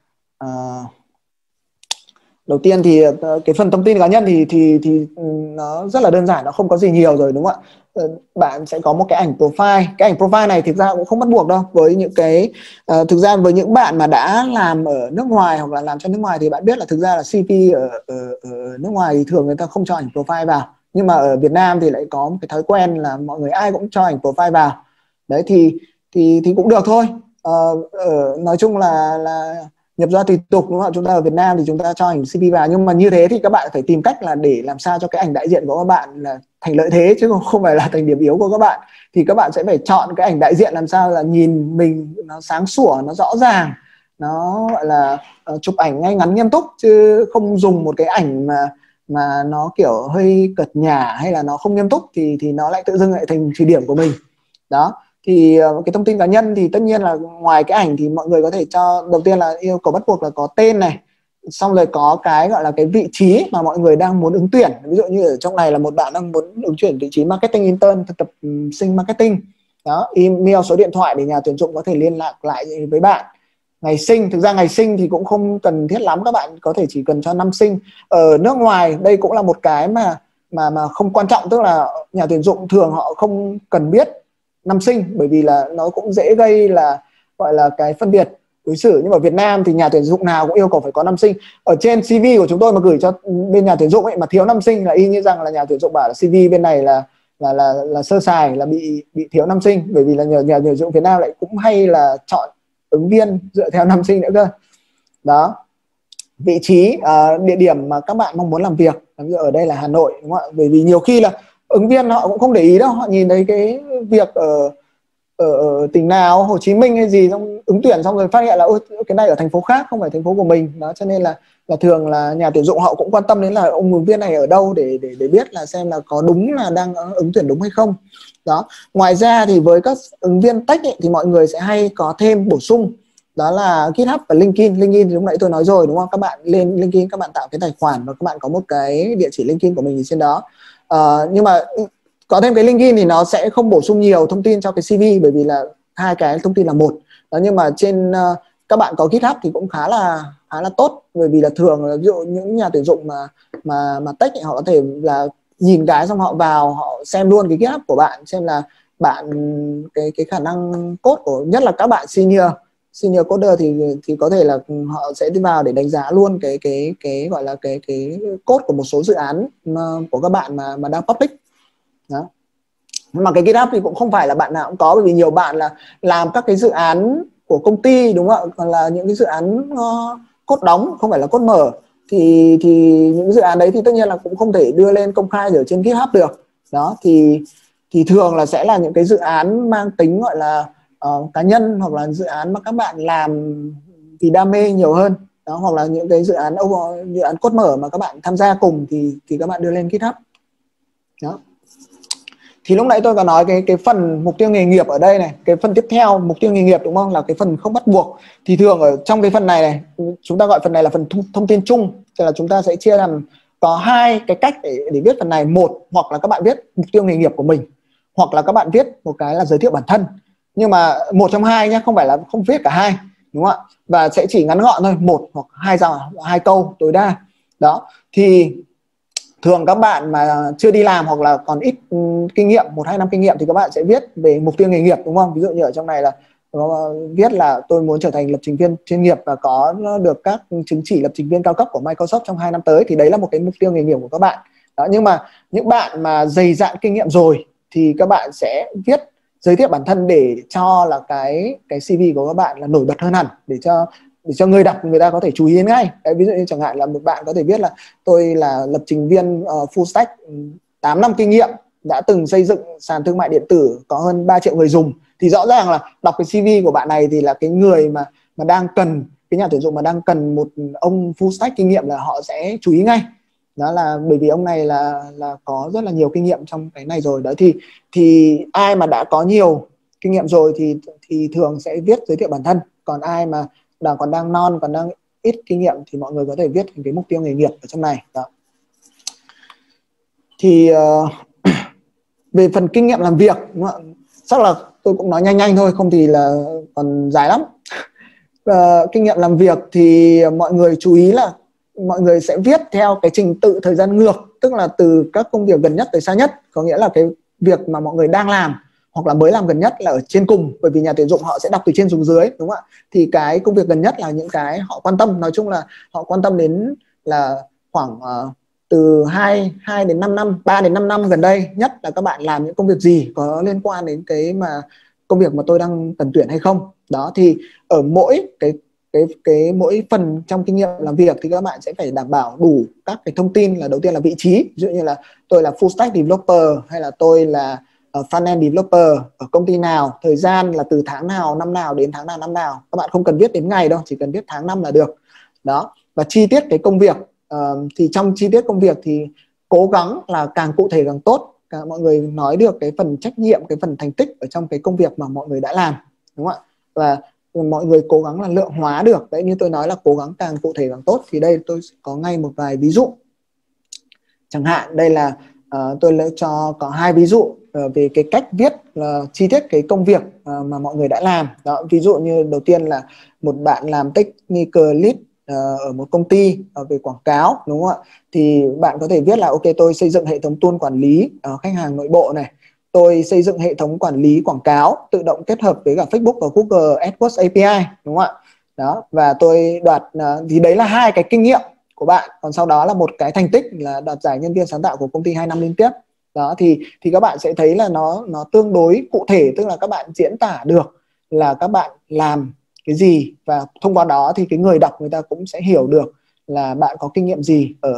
đầu tiên thì cái phần thông tin cá nhân thì nó rất là đơn giản, nó không có gì nhiều rồi, đúng không ạ? Bạn sẽ có một cái ảnh profile. Cái ảnh profile này thực ra cũng không bắt buộc đâu. Với những cái thực ra với những bạn mà đã làm ở nước ngoài hoặc là làm cho nước ngoài thì bạn biết là thực ra là CV ở nước ngoài thì thường người ta không cho ảnh profile vào. Nhưng mà ở Việt Nam thì lại có một cái thói quen là mọi người ai cũng cho ảnh profile vào. Đấy thì cũng được thôi. Nói chung là nhập ra tùy tục, đúng không? Chúng ta ở Việt Nam thì chúng ta cho ảnh CV vào, nhưng mà như thế thì các bạn phải tìm cách là để làm sao cho cái ảnh đại diện của các bạn là thành lợi thế, chứ không phải là thành điểm yếu của các bạn. Thì các bạn sẽ phải chọn cái ảnh đại diện làm sao là nhìn mình nó sáng sủa, nó rõ ràng, nó gọi là chụp ảnh ngay ngắn nghiêm túc, chứ không dùng một cái ảnh mà mà nó kiểu hơi cợt nhả hay là nó không nghiêm túc thì nó lại tự dưng lại thành trừ điểm của mình. Đó thì cái thông tin cá nhân thì tất nhiên là ngoài cái ảnh thì mọi người có thể cho, đầu tiên là yêu cầu bắt buộc là có tên này, xong rồi có cái gọi là cái vị trí mà mọi người đang muốn ứng tuyển. Ví dụ như ở trong này là một bạn đang muốn ứng tuyển vị trí marketing intern, thực tập sinh marketing. Đó, email, số điện thoại để nhà tuyển dụng có thể liên lạc lại với bạn. Ngày sinh, thực ra ngày sinh thì cũng không cần thiết lắm, các bạn có thể chỉ cần cho năm sinh. Ở nước ngoài đây cũng là một cái mà không quan trọng, tức là nhà tuyển dụng thường họ không cần biết năm sinh, bởi vì là nó cũng dễ gây là gọi là cái phân biệt đối xử. Nhưng mà Việt Nam thì nhà tuyển dụng nào cũng yêu cầu phải có năm sinh. Ở trên CV của chúng tôi mà gửi cho bên nhà tuyển dụng ấy mà thiếu năm sinh là y như rằng là nhà tuyển dụng bảo là CV bên này là sơ sài, là bị thiếu năm sinh. Bởi vì là nhà tuyển dụng Việt Nam lại cũng hay là chọn ứng viên dựa theo năm sinh nữa cơ. Đó, vị trí, địa điểm mà các bạn mong muốn làm việc, ví dụ ở đây là Hà Nội, đúng không ạ? Bởi vì nhiều khi là ứng viên họ cũng không để ý đâu, họ nhìn thấy cái việc ở tỉnh nào, Hồ Chí Minh hay gì, xong ứng tuyển xong rồi phát hiện là cái này ở thành phố khác, không phải thành phố của mình. Đó, cho nên là thường là nhà tuyển dụng họ cũng quan tâm đến là ông ứng viên này ở đâu để biết là xem là có đúng là đang ứng tuyển đúng hay không. Đó, ngoài ra thì với các ứng viên tech ấy, thì mọi người sẽ hay có thêm bổ sung, đó là GitHub và LinkedIn. LinkedIn thì lúc nãy tôi nói rồi, đúng không? Các bạn lên LinkedIn, các bạn tạo cái tài khoản và các bạn có một cái địa chỉ LinkedIn của mình trên đó. Nhưng mà có thêm cái LinkedIn thì nó sẽ không bổ sung nhiều thông tin cho cái CV, bởi vì là hai cái thông tin là một. Đó, nhưng mà trên các bạn có GitHub thì cũng khá là tốt, bởi vì là thường là ví dụ những nhà tuyển dụng mà tech ấy, họ có thể là nhìn cái xong họ vào họ xem luôn cái GitHub của bạn, xem là bạn cái khả năng code của, nhất là các bạn senior coder thì có thể là họ sẽ đi vào để đánh giá luôn cái gọi là cái code của một số dự án của các bạn mà đang public. Đó. Nhưng mà cái GitHub thì cũng không phải là bạn nào cũng có, bởi vì nhiều bạn là làm các cái dự án của công ty, đúng không ạ? Còn là những cái dự án code đóng, không phải là code mở, thì những dự án đấy thì tất nhiên là cũng không thể đưa lên công khai ở trên GitHub được. Đó thì thường là sẽ là những cái dự án mang tính gọi là cá nhân, hoặc là dự án mà các bạn làm vì đam mê nhiều hơn. Đó, hoặc là những cái dự án code mở mà các bạn tham gia cùng thì các bạn đưa lên GitHub. Đó. Thì lúc nãy tôi có nói cái phần mục tiêu nghề nghiệp ở đây này, cái phần tiếp theo mục tiêu nghề nghiệp, đúng không, là cái phần không bắt buộc. Thì thường ở trong cái phần này chúng ta gọi phần này là phần thông tin chung, tức là chúng ta sẽ chia làm có hai cái cách để viết phần này. Một, hoặc là các bạn viết mục tiêu nghề nghiệp của mình, hoặc là các bạn viết một cái là giới thiệu bản thân. Nhưng mà một trong hai nhé, không phải là không viết cả hai, đúng không ạ? Và sẽ chỉ ngắn gọn thôi, một hoặc hai câu tối đa. Đó thì thường các bạn mà chưa đi làm hoặc là còn ít kinh nghiệm, 1-2 năm kinh nghiệm, thì các bạn sẽ viết về mục tiêu nghề nghiệp, đúng không? Ví dụ như ở trong này là viết là tôi muốn trở thành lập trình viên chuyên nghiệp và có được các chứng chỉ lập trình viên cao cấp của Microsoft trong 2 năm tới, thì đấy là một cái mục tiêu nghề nghiệp của các bạn. Đó, nhưng mà những bạn mà dày dạn kinh nghiệm rồi thì các bạn sẽ viết giới thiệu bản thân để cho là cái CV của các bạn là nổi bật hơn hẳn, để cho người đọc, người ta có thể chú ý đến ngay. Đấy, ví dụ như chẳng hạn là một bạn có thể viết là tôi là lập trình viên full stack 8 năm kinh nghiệm, đã từng xây dựng sàn thương mại điện tử có hơn 3 triệu người dùng. Thì rõ ràng là đọc cái CV của bạn này thì là cái người mà đang cần, cái nhà tuyển dụng mà đang cần một ông full stack kinh nghiệm là họ sẽ chú ý ngay. Đó là bởi vì ông này là có rất là nhiều kinh nghiệm trong cái này rồi. Đó thì ai mà đã có nhiều kinh nghiệm rồi thì thường sẽ viết giới thiệu bản thân. Còn ai mà còn đang non, còn đang ít kinh nghiệm thì mọi người có thể viết cái mục tiêu nghề nghiệp ở trong này. Đó. Thì về phần kinh nghiệm làm việc, chắc là tôi cũng nói nhanh thôi, không thì là còn dài lắm. Kinh nghiệm làm việc thì mọi người chú ý là mọi người sẽ viết theo cái trình tự thời gian ngược, tức là từ các công việc gần nhất tới xa nhất. Có nghĩa là cái việc mà mọi người đang làm hoặc là mới làm gần nhất là ở trên cùng, bởi vì nhà tuyển dụng họ sẽ đọc từ trên xuống dưới, đúng không ạ? Thì cái công việc gần nhất là những cái họ quan tâm. Nói chung là họ quan tâm đến là khoảng từ 2 đến 5 năm, 3 đến 5 năm gần đây nhất là các bạn làm những công việc gì có liên quan đến cái mà công việc mà tôi đang cần tuyển hay không. Đó thì ở mỗi mỗi phần trong kinh nghiệm làm việc thì các bạn sẽ phải đảm bảo đủ các cái thông tin. Là đầu tiên là vị trí, ví dụ như là tôi là full stack developer, hay là tôi là front-end developer ở công ty nào, thời gian là từ tháng nào năm nào đến tháng nào năm nào. Các bạn không cần viết đến ngày đâu, chỉ cần viết tháng năm là được. Đó, và chi tiết cái công việc Thì trong chi tiết công việc thì cố gắng là càng cụ thể càng tốt, mọi người nói được cái phần trách nhiệm, cái phần thành tích ở trong cái công việc mà mọi người đã làm, đúng không ạ? Và mọi người cố gắng là lượng hóa được đấy, như tôi nói là cố gắng càng cụ thể càng tốt. Thì đây tôi có ngay một vài ví dụ. Chẳng hạn đây là tôi lấy cho có 2 ví dụ về cái cách viết chi tiết cái công việc mà mọi người đã làm đó. Ví dụ như đầu tiên là một bạn làm technical lead ở một công ty về quảng cáo, đúng không ạ? Thì bạn có thể viết là ok, tôi xây dựng hệ thống tool quản lý khách hàng nội bộ này, tôi xây dựng hệ thống quản lý quảng cáo tự động kết hợp với cả Facebook và Google AdWords API, đúng không ạ? Đó, và tôi đoạt thì đấy là 2 cái kinh nghiệm của bạn. Còn sau đó là một cái thành tích là đoạt giải nhân viên sáng tạo của công ty 2 năm liên tiếp. Đó thì các bạn sẽ thấy là nó tương đối cụ thể, tức là các bạn diễn tả được là các bạn làm cái gì, và thông qua đó thì cái người đọc người ta cũng sẽ hiểu được là bạn có kinh nghiệm gì ở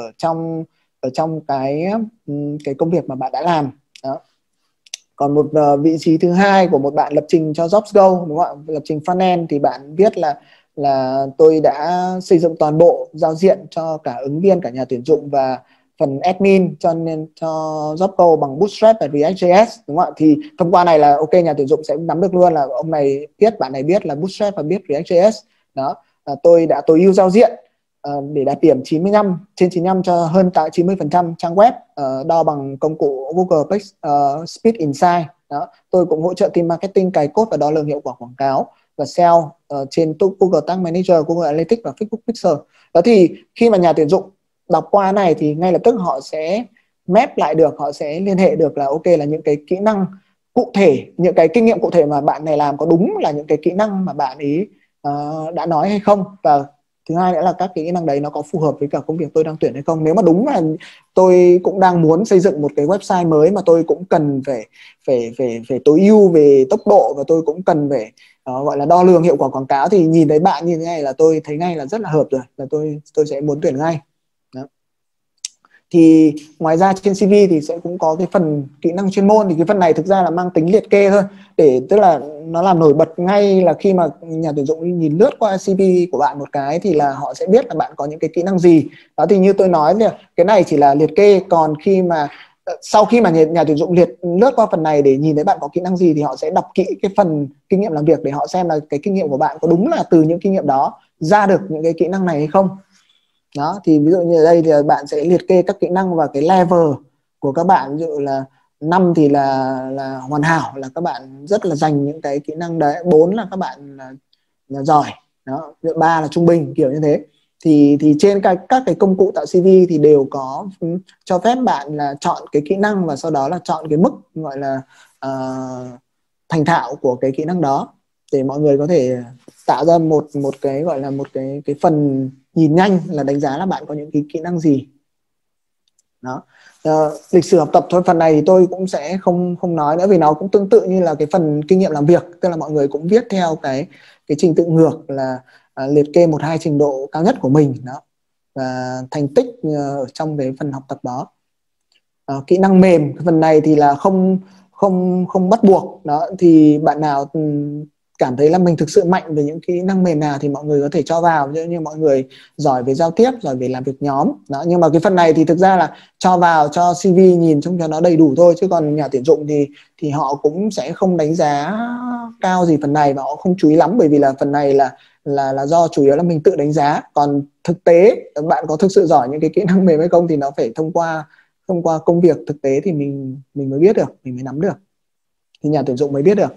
trong cái công việc mà bạn đã làm. Đó. Còn một vị trí thứ hai của một bạn lập trình cho JobsGo, đúng không ạ? Lập trình front-end thì bạn viết là tôi đã xây dựng toàn bộ giao diện cho cả ứng viên, cả nhà tuyển dụng và phần admin cho JobsGo bằng Bootstrap và React.js, đúng không ạ? Thì thông qua này là ok, nhà tuyển dụng sẽ nắm được luôn là ông này biết, bạn này biết là Bootstrap và biết React.js. Đó, tôi đã tối ưu giao diện để đạt điểm 95/95 cho hơn 90% trang web đo bằng công cụ Google Speed Insight. Đó, tôi cũng hỗ trợ team marketing cài code và đo lường hiệu quả quảng cáo và sell trên Google Tag Manager, Google Analytics và Facebook Pixel. Đó thì khi mà nhà tuyển dụng đọc qua này thì ngay lập tức họ sẽ map lại được, họ sẽ liên hệ được là ok, là những cái kỹ năng cụ thể, những cái kinh nghiệm cụ thể mà bạn này làm có đúng là những cái kỹ năng mà bạn ấy đã nói hay không, và thứ hai nữa là các kỹ năng đấy nó có phù hợp với cả công việc tôi đang tuyển hay không. Nếu mà đúng là tôi cũng đang muốn xây dựng một cái website mới mà tôi cũng cần phải tối ưu về tốc độ, và tôi cũng cần phải gọi là đo lường hiệu quả quảng cáo, thì nhìn thấy bạn như thế này là tôi thấy ngay là rất là hợp rồi, là tôi sẽ muốn tuyển ngay. Đó. Thì ngoài ra trên CV thì sẽ cũng có cái phần kỹ năng chuyên môn, thì cái phần này thực ra là mang tính liệt kê thôi, để tức là nó làm nổi bật ngay là khi mà nhà tuyển dụng nhìn lướt qua CV của bạn một cái thì là họ sẽ biết là bạn có những cái kỹ năng gì. Đó thì như tôi nói thì cái này chỉ là liệt kê, còn khi mà sau khi mà nhà tuyển dụng lướt qua phần này để nhìn thấy bạn có kỹ năng gì thì họ sẽ đọc kỹ cái phần kinh nghiệm làm việc để họ xem là cái kinh nghiệm của bạn có đúng là từ những kinh nghiệm đó ra được những cái kỹ năng này hay không. Đó thì ví dụ như ở đây thì bạn sẽ liệt kê các kỹ năng và cái level của các bạn. Ví dụ là 5 thì là hoàn hảo, là các bạn rất là dành những cái kỹ năng đấy. 4 là các bạn là giỏi. Đó, 3 là trung bình, kiểu như thế. Thì trên các cái công cụ tạo CV thì đều có cho phép bạn là chọn cái kỹ năng và sau đó là chọn cái mức gọi là thành thạo của cái kỹ năng đó, để mọi người có thể tạo ra một cái gọi là một cái phần nhìn nhanh là đánh giá là bạn có những cái kỹ năng gì. Đó. Lịch sử học tập thôi, phần này thì tôi cũng sẽ không nói nữa vì nó cũng tương tự như là cái phần kinh nghiệm làm việc, tức là mọi người cũng viết theo cái trình tự ngược là liệt kê 1-2 trình độ cao nhất của mình đó, và thành tích trong cái phần học tập đó. Kỹ năng mềm, phần này thì là không bắt buộc. Đó thì bạn nào cảm thấy là mình thực sự mạnh về những kỹ năng mềm nào thì mọi người có thể cho vào, như mọi người giỏi về giao tiếp, giỏi về làm việc nhóm. Đó, nhưng mà cái phần này thì thực ra là cho vào cho CV nhìn trông cho nó đầy đủ thôi, chứ còn nhà tuyển dụng thì họ cũng sẽ không đánh giá cao gì phần này và họ không chú ý lắm, bởi vì là phần này là do chủ yếu là mình tự đánh giá. Còn thực tế bạn có thực sự giỏi những cái kỹ năng mềm hay không thì nó phải thông qua công việc thực tế thì mình mới biết được, mình mới nắm được, thì nhà tuyển dụng mới biết được.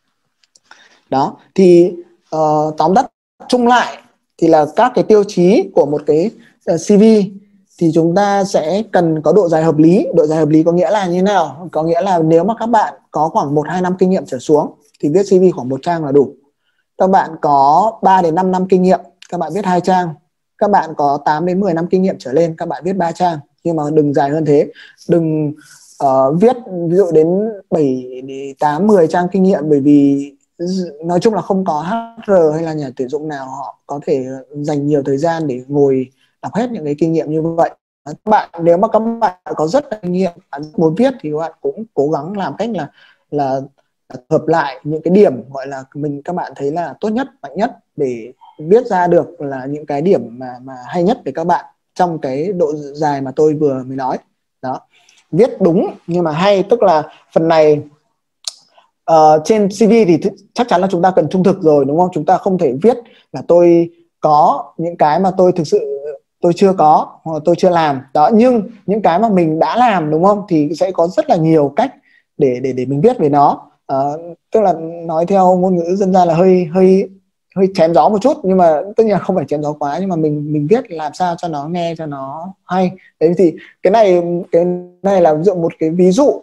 Đó thì tóm tắt chung lại thì là các cái tiêu chí của một cái CV thì chúng ta sẽ cần có độ dài hợp lý. Độ dài hợp lý có nghĩa là như thế nào? Có nghĩa là nếu mà các bạn có khoảng 1-2 năm kinh nghiệm trở xuống thì viết CV khoảng 1 trang là đủ. Các bạn có 3-5 năm kinh nghiệm, các bạn viết 2 trang. Các bạn có 8-10 năm kinh nghiệm trở lên, các bạn viết 3 trang. Nhưng mà đừng dài hơn thế. Đừng viết ví dụ đến 7-8-10 trang kinh nghiệm, bởi vì nói chung là không có HR hay là nhà tuyển dụng nào họ có thể dành nhiều thời gian để ngồi đọc hết những cái kinh nghiệm như vậy. Nếu mà các bạn có rất là kinh nghiệm, bạn muốn viết thì các bạn cũng cố gắng làm cách là hợp lại những cái điểm gọi là các bạn thấy là tốt nhất, mạnh nhất để viết ra được là những cái điểm mà hay nhất để các bạn. trong cái độ dài mà tôi vừa mới nói. Đó, viết đúng nhưng mà hay, tức là phần này trên CV thì chắc chắn là chúng ta cần trung thực rồi, đúng không? Chúng ta không thể viết là tôi có những cái mà tôi thực sự tôi chưa có hoặc tôi chưa làm đó, nhưng những cái mà mình đã làm, đúng không, thì sẽ có rất là nhiều cách để mình viết về nó. Tức là nói theo ngôn ngữ dân gian là hơi hơi hơi chém gió một chút, nhưng mà tất nhiên không phải chém gió quá, nhưng mà mình viết làm sao cho nó nghe cho nó hay. Đấy thì cái này là dựa một cái ví dụ,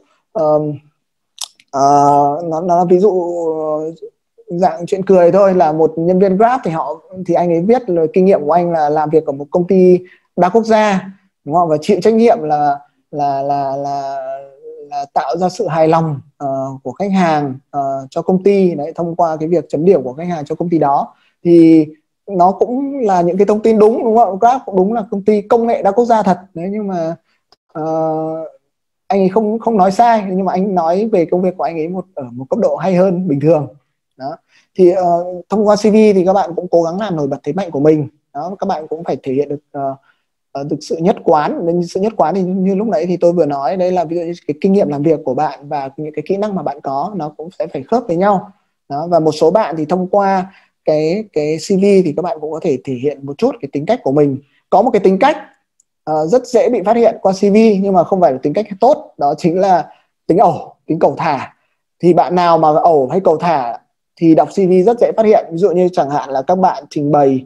nó là ví dụ dạng chuyện cười thôi, là một nhân viên Grab thì anh ấy viết là kinh nghiệm của anh là làm việc ở một công ty đa quốc gia, đúng không, và chịu trách nhiệm là là là, là tạo ra sự hài lòng của khách hàng cho công ty đấy, thông qua cái việc chấm điểm của khách hàng cho công ty đó. Thì nó cũng là những cái thông tin đúng, đúng không? Grab cũng đúng là công ty công nghệ đa quốc gia thật đấy, nhưng mà anh ấy không nói sai, nhưng mà anh nói về công việc của anh ấy ở một cấp độ hay hơn bình thường. Đó thì thông qua CV thì các bạn cũng cố gắng làm nổi bật thế mạnh của mình. Đó, các bạn cũng phải thể hiện được sự nhất quán. Nên sự nhất quán thì như lúc nãy thì tôi vừa nói, đây là ví dụ như cái kinh nghiệm làm việc của bạn và những cái kỹ năng mà bạn có nó cũng sẽ phải khớp với nhau. Đó, và một số bạn thì thông qua cái CV thì các bạn cũng có thể thể hiện một chút cái tính cách của mình. Có một cái tính cách rất dễ bị phát hiện qua CV nhưng mà không phải là tính cách tốt, đó chính là tính ẩu, tính cẩu thả. Thì bạn nào mà ẩu hay cẩu thả thì đọc CV rất dễ phát hiện. Ví dụ như chẳng hạn là các bạn trình bày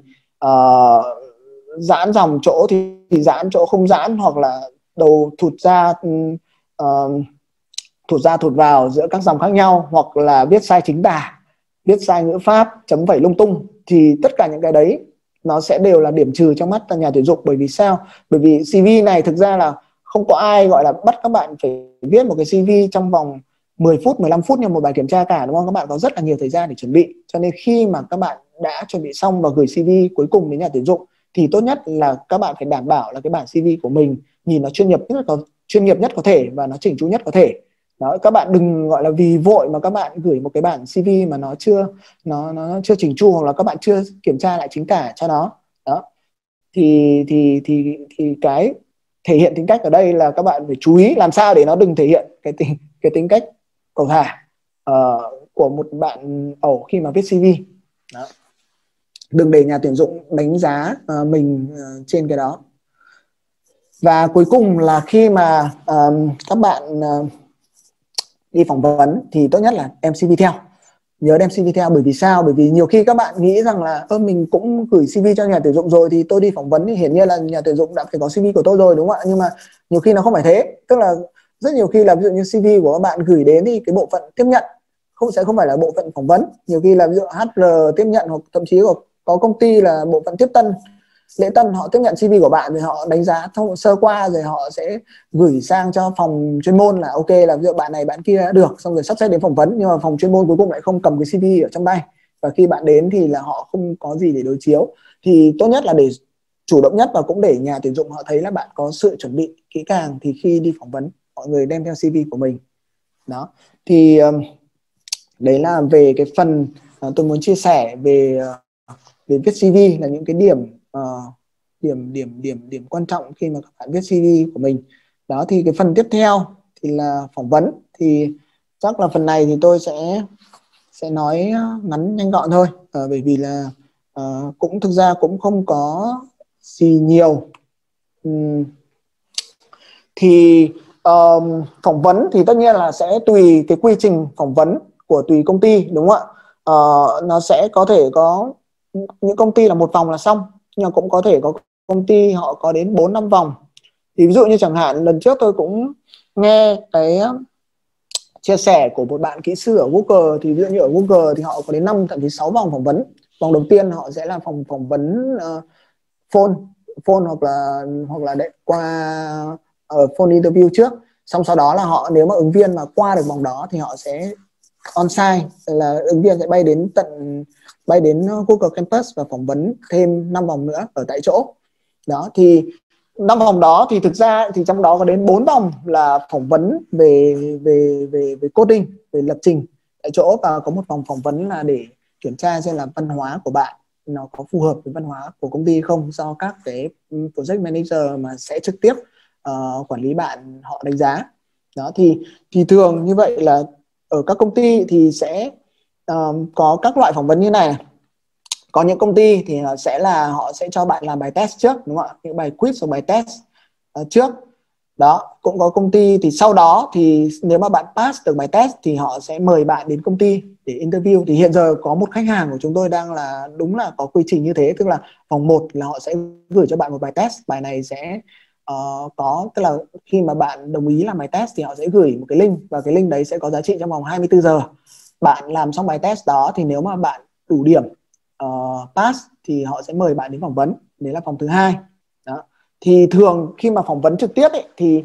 giãn dòng chỗ thì giãn, chỗ không giãn, hoặc là đầu thụt ra thụt ra thụt vào giữa các dòng khác nhau, hoặc là viết sai chính tả, viết sai ngữ pháp, chấm phẩy lung tung, thì tất cả những cái đấy nó sẽ đều là điểm trừ trong mắt nhà tuyển dụng. Bởi vì sao? Bởi vì CV này thực ra là không có ai gọi là bắt các bạn phải viết một cái CV trong vòng 10 phút, 15 phút như một bài kiểm tra cả, đúng không? Các bạn có rất là nhiều thời gian để chuẩn bị. Cho nên khi mà các bạn đã chuẩn bị xong và gửi CV cuối cùng đến nhà tuyển dụng thì tốt nhất là các bạn phải đảm bảo là cái bản CV của mình nhìn nó chuyên nghiệp nhất có thể và nó chỉnh chu nhất có thể. Đó, các bạn đừng gọi là vì vội mà các bạn gửi một cái bản CV mà nó chưa chỉnh chu, hoặc là các bạn chưa kiểm tra lại chính tả cho nó. Đó thì cái thể hiện tính cách ở đây là các bạn phải chú ý làm sao để nó đừng thể hiện cái tính cách cầu thả của một bạn ẩu khi mà viết CV. Đó, đừng để nhà tuyển dụng đánh giá mình trên cái đó. Và cuối cùng là khi mà các bạn đi phỏng vấn thì tốt nhất là đem CV theo. Nhớ đem CV theo. Bởi vì sao? Bởi vì nhiều khi các bạn nghĩ rằng là mình cũng gửi CV cho nhà tuyển dụng rồi thì tôi đi phỏng vấn thì hiển nhiên là nhà tuyển dụng đã phải có CV của tôi rồi, đúng không ạ? Nhưng mà nhiều khi nó không phải thế. Tức là rất nhiều khi là ví dụ như CV của các bạn gửi đến thì cái bộ phận tiếp nhận sẽ không phải là bộ phận phỏng vấn. Nhiều khi là ví dụ HR tiếp nhận, hoặc thậm chí có công ty là bộ phận tiếp tân, lễ tân, họ tiếp nhận CV của bạn rồi họ đánh giá sơ qua, rồi họ sẽ gửi sang cho phòng chuyên môn là ok, là ví dụ bạn này bạn kia đã được, xong rồi sắp xếp đến phỏng vấn, nhưng mà phòng chuyên môn cuối cùng lại không cầm cái CV ở trong tay, và khi bạn đến thì là họ không có gì để đối chiếu. Thì tốt nhất là để chủ động nhất và cũng để nhà tuyển dụng họ thấy là bạn có sự chuẩn bị kỹ càng, thì khi đi phỏng vấn mọi người đem theo CV của mình. Đó thì đấy là về cái phần tôi muốn chia sẻ về viết CV, là những cái điểm quan trọng khi mà các bạn viết CV của mình. Đó thì cái phần tiếp theo thì là phỏng vấn. Thì chắc là phần này thì tôi sẽ nói ngắn nhanh gọn thôi, bởi vì là cũng thực ra cũng không có gì nhiều. Thì phỏng vấn thì tất nhiên là sẽ tùy cái quy trình phỏng vấn của tùy công ty, đúng không ạ? Nó sẽ có thể có những công ty là một vòng là xong, nhưng mà cũng có thể có công ty họ có đến 4-5 vòng. Thì ví dụ như chẳng hạn lần trước tôi cũng nghe cái chia sẻ của một bạn kỹ sư ở Google, thì ví dụ như ở Google thì họ có đến 5 thậm chí 6 vòng phỏng vấn. Vòng đầu tiên họ sẽ là phỏng vấn phone hoặc là qua phone interview trước, xong sau đó là họ, nếu mà ứng viên mà qua được vòng đó thì họ sẽ on-site, là ứng viên sẽ bay đến Google Campus và phỏng vấn thêm 5 vòng nữa ở tại chỗ. Đó thì 5 vòng đó thì thực ra thì trong đó có đến 4 vòng là phỏng vấn về coding, về lập trình tại chỗ, và có một vòng phỏng vấn là để kiểm tra xem là văn hóa của bạn nó có phù hợp với văn hóa của công ty hay không, do các cái project manager mà sẽ trực tiếp quản lý bạn họ đánh giá. Đó thì thường như vậy là ở các công ty thì sẽ có các loại phỏng vấn như này. Có những công ty thì họ sẽ cho bạn làm bài test trước, đúng không ạ, những bài quiz hoặc bài test trước. Đó, cũng có công ty thì sau đó thì nếu mà bạn pass được bài test thì họ sẽ mời bạn đến công ty để interview. Thì hiện giờ có một khách hàng của chúng tôi đang là đúng là có quy trình như thế, tức là vòng 1 là họ sẽ gửi cho bạn một bài test. Bài này sẽ tức là khi mà bạn đồng ý làm bài test thì họ sẽ gửi một cái link, và cái link đấy sẽ có giá trị trong vòng 24 giờ. Bạn làm xong bài test đó thì nếu mà bạn đủ điểm pass thì họ sẽ mời bạn đến phỏng vấn, đấy là vòng thứ 2. Đó. Thì thường khi mà phỏng vấn trực tiếp ấy, thì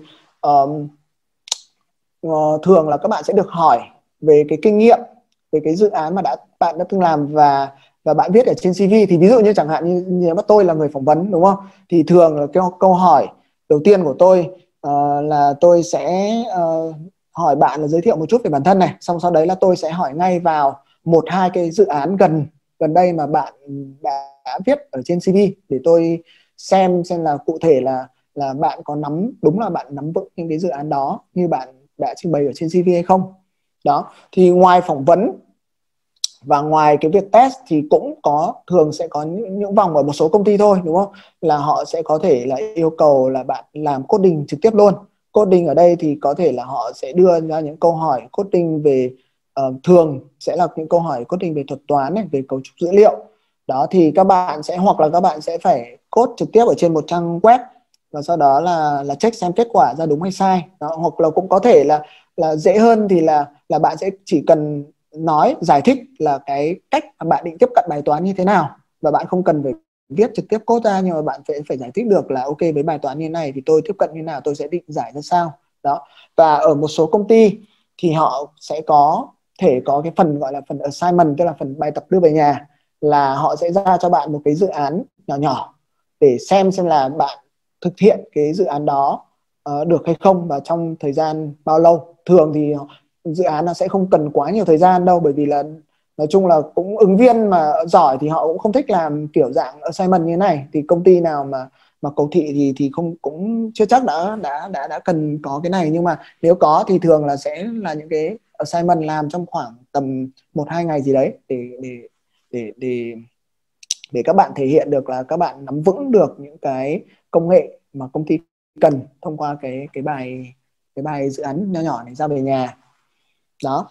thường là các bạn sẽ được hỏi về cái kinh nghiệm, về cái dự án mà bạn đã từng làm và bạn viết ở trên CV. Thì ví dụ như chẳng hạn như nếu mà tôi là người phỏng vấn, đúng không, thì thường là cái câu hỏi đầu tiên của tôi là tôi sẽ hỏi bạn là giới thiệu một chút về bản thân này, xong sau đấy là tôi sẽ hỏi ngay vào một hai cái dự án gần đây mà bạn đã viết ở trên CV, để tôi xem là cụ thể là bạn có đúng là bạn nắm vững những cái dự án đó như bạn đã trình bày ở trên CV hay không. Đó, thì ngoài phỏng vấn và ngoài cái việc test thì cũng thường sẽ có những vòng ở một số công ty thôi, đúng không, là họ sẽ có thể là yêu cầu là bạn làm coding trực tiếp luôn. Coding ở đây thì có thể là họ sẽ đưa ra những câu hỏi coding về thường sẽ là những câu hỏi coding về thuật toán này, về cấu trúc dữ liệu. Đó, thì các bạn sẽ hoặc là các bạn sẽ phải code trực tiếp ở trên một trang web, và sau đó là check xem kết quả ra đúng hay sai. Đó, hoặc là cũng có thể là dễ hơn thì là bạn sẽ chỉ cần giải thích là cái cách mà bạn định tiếp cận bài toán như thế nào, và bạn không cần phải viết trực tiếp code ra, nhưng mà bạn phải giải thích được là ok, với bài toán như này thì tôi tiếp cận như nào, tôi sẽ định giải ra sao. Đó, và ở một số công ty thì họ sẽ có cái phần gọi là phần assignment, tức là phần bài tập đưa về nhà, là họ sẽ ra cho bạn một cái dự án nhỏ nhỏ để xem là bạn thực hiện cái dự án đó được hay không và trong thời gian bao lâu. Thường thì dự án nó sẽ không cần quá nhiều thời gian đâu, bởi vì là nói chung là cũng ứng viên mà giỏi thì họ cũng không thích làm kiểu dạng assignment như thế này. Thì công ty nào mà cầu thị thì không, cũng chưa chắc đã cần có cái này, nhưng mà nếu có thì thường là sẽ là những cái assignment làm trong khoảng tầm 1-2 ngày gì đấy, để các bạn thể hiện được là các bạn nắm vững được những cái công nghệ mà công ty cần thông qua cái bài dự án nho nhỏ này ra về nhà. Đó,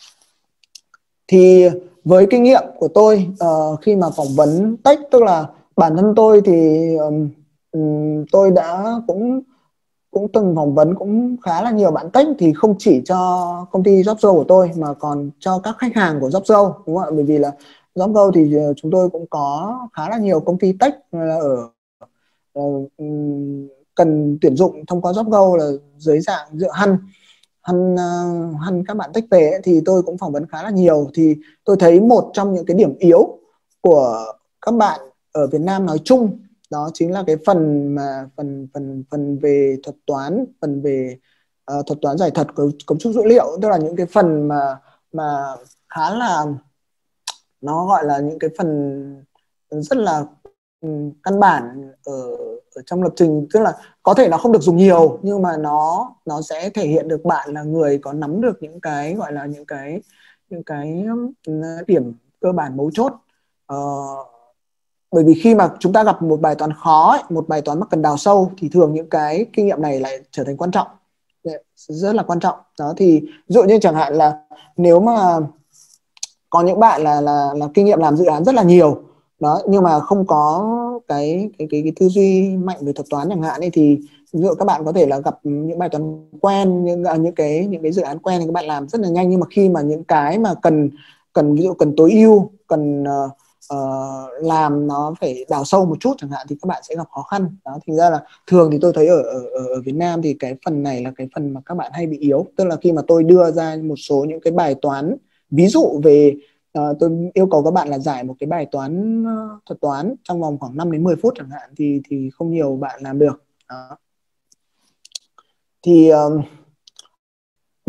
thì với kinh nghiệm của tôi khi mà phỏng vấn tech, tức là bản thân tôi thì tôi đã cũng từng phỏng vấn cũng khá là nhiều bạn tech, thì không chỉ cho công ty Jobs của tôi mà còn cho các khách hàng của Jobs, đúng không ạ? Bởi vì là Jobs thì chúng tôi cũng có khá là nhiều công ty tech cần tuyển dụng thông qua Jobs, là dưới dạng dựa hăn các bạn tech về ấy, thì tôi cũng phỏng vấn khá là nhiều. Thì tôi thấy một trong những cái điểm yếu của các bạn ở Việt Nam nói chung, đó chính là cái phần về thuật toán, phần về thuật toán giải thuật, cấu trúc dữ liệu, tức là những cái phần mà khá là, nó gọi là những cái phần rất là căn bản ở trong lập trình. Tức là có thể nó không được dùng nhiều, nhưng mà nó sẽ thể hiện được bạn là người có nắm được những cái gọi là những cái điểm cơ bản mấu chốt. Bởi vì khi mà chúng ta gặp một bài toán khó ấy, một bài toán mà cần đào sâu, thì thường những cái kinh nghiệm này lại trở thành quan trọng, rất là quan trọng. Đó, thì ví dụ như chẳng hạn là nếu mà có những bạn là kinh nghiệm làm dự án rất là nhiều đó, nhưng mà không có cái tư duy mạnh về thuật toán chẳng hạn ấy, thì ví dụ các bạn có thể là gặp những bài toán quen, những cái dự án quen thì các bạn làm rất là nhanh, nhưng mà khi mà những cái mà cần ví dụ cần tối ưu, cần làm nó phải đào sâu một chút chẳng hạn, thì các bạn sẽ gặp khó khăn. Đó, thì ra là thường thì tôi thấy ở Việt Nam thì cái phần này là cái phần mà các bạn hay bị yếu. Tức là khi mà tôi đưa ra một số những cái bài toán ví dụ về tôi yêu cầu các bạn là giải một cái bài toán thuật toán trong vòng khoảng 5-10 phút chẳng hạn, thì không nhiều bạn làm được. Đó. Thì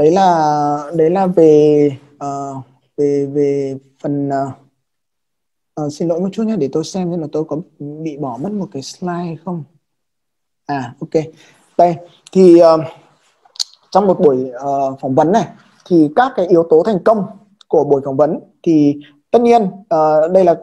đấy là về về phần Xin lỗi một chút nhé, để tôi xem là tôi có bị bỏ mất một cái slide không. Ok. Đây thì trong một buổi phỏng vấn này thì các cái yếu tố thành công của buổi phỏng vấn thì tất nhiên đây là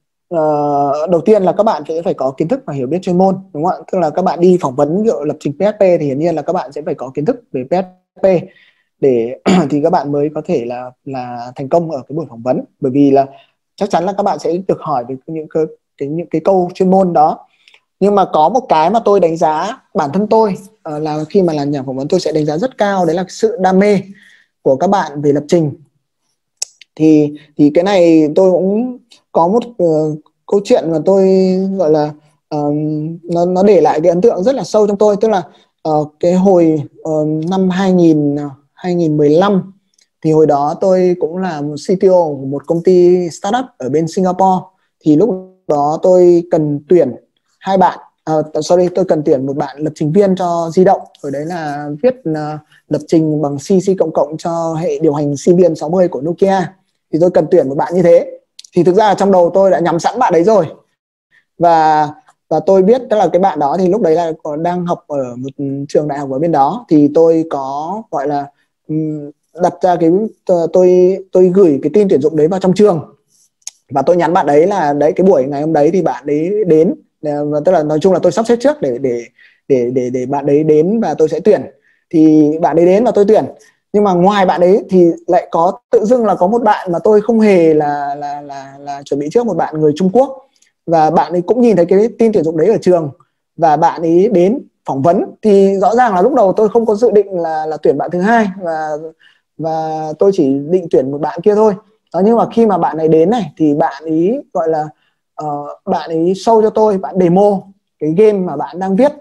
đầu tiên là các bạn sẽ phải có kiến thức và hiểu biết chuyên môn, đúng không ạ? Tức là các bạn đi phỏng vấn lập trình PHP thì hiển nhiên là các bạn sẽ phải có kiến thức về PHP để thì các bạn mới có thể là thành công ở cái buổi phỏng vấn, bởi vì là chắc chắn là các bạn sẽ được hỏi về những cái câu chuyên môn đó. Nhưng mà có một cái mà tôi đánh giá bản thân tôi là khi mà làm nhà phỏng vấn tôi sẽ đánh giá rất cao, đấy là sự đam mê của các bạn về lập trình. Thì cái này tôi cũng có một câu chuyện mà tôi gọi là nó để lại cái ấn tượng rất là sâu trong tôi. Tức là cái hồi năm 2015 thì hồi đó tôi cũng là một CTO của một công ty startup ở bên Singapore. Thì lúc đó tôi cần tuyển hai bạn, tôi cần tuyển một bạn lập trình viên cho di động. Ở đấy là viết lập trình bằng C cho hệ điều hành Symbian 60 của Nokia. Thì tôi cần tuyển một bạn như thế. Thì thực ra là trong đầu tôi đã nhắm sẵn bạn đấy rồi. Và tôi biết tức là cái bạn đó thì lúc đấy là đang học ở một trường đại học ở bên đó. Thì tôi có gọi là đặt ra cái tôi gửi cái tin tuyển dụng đấy vào trong trường, và tôi nhắn bạn đấy là đấy, cái buổi ngày hôm đấy thì bạn ấy đến, và tức là nói chung là tôi sắp xếp trước để bạn ấy đến và tôi sẽ tuyển. Thì bạn ấy đến và tôi tuyển. Nhưng mà ngoài bạn ấy thì lại có tự dưng là có một bạn mà tôi không hề là chuẩn bị trước, một bạn người Trung Quốc, và bạn ấy cũng nhìn thấy cái tin tuyển dụng đấy ở trường và bạn ấy đến phỏng vấn. Thì rõ ràng là lúc đầu tôi không có dự định là tuyển bạn thứ hai, và tôi chỉ định tuyển một bạn kia thôi đó. Nhưng mà khi mà bạn ấy đến này thì bạn ấy gọi là bạn ấy show cho tôi, bạn demo cái game mà bạn đang viết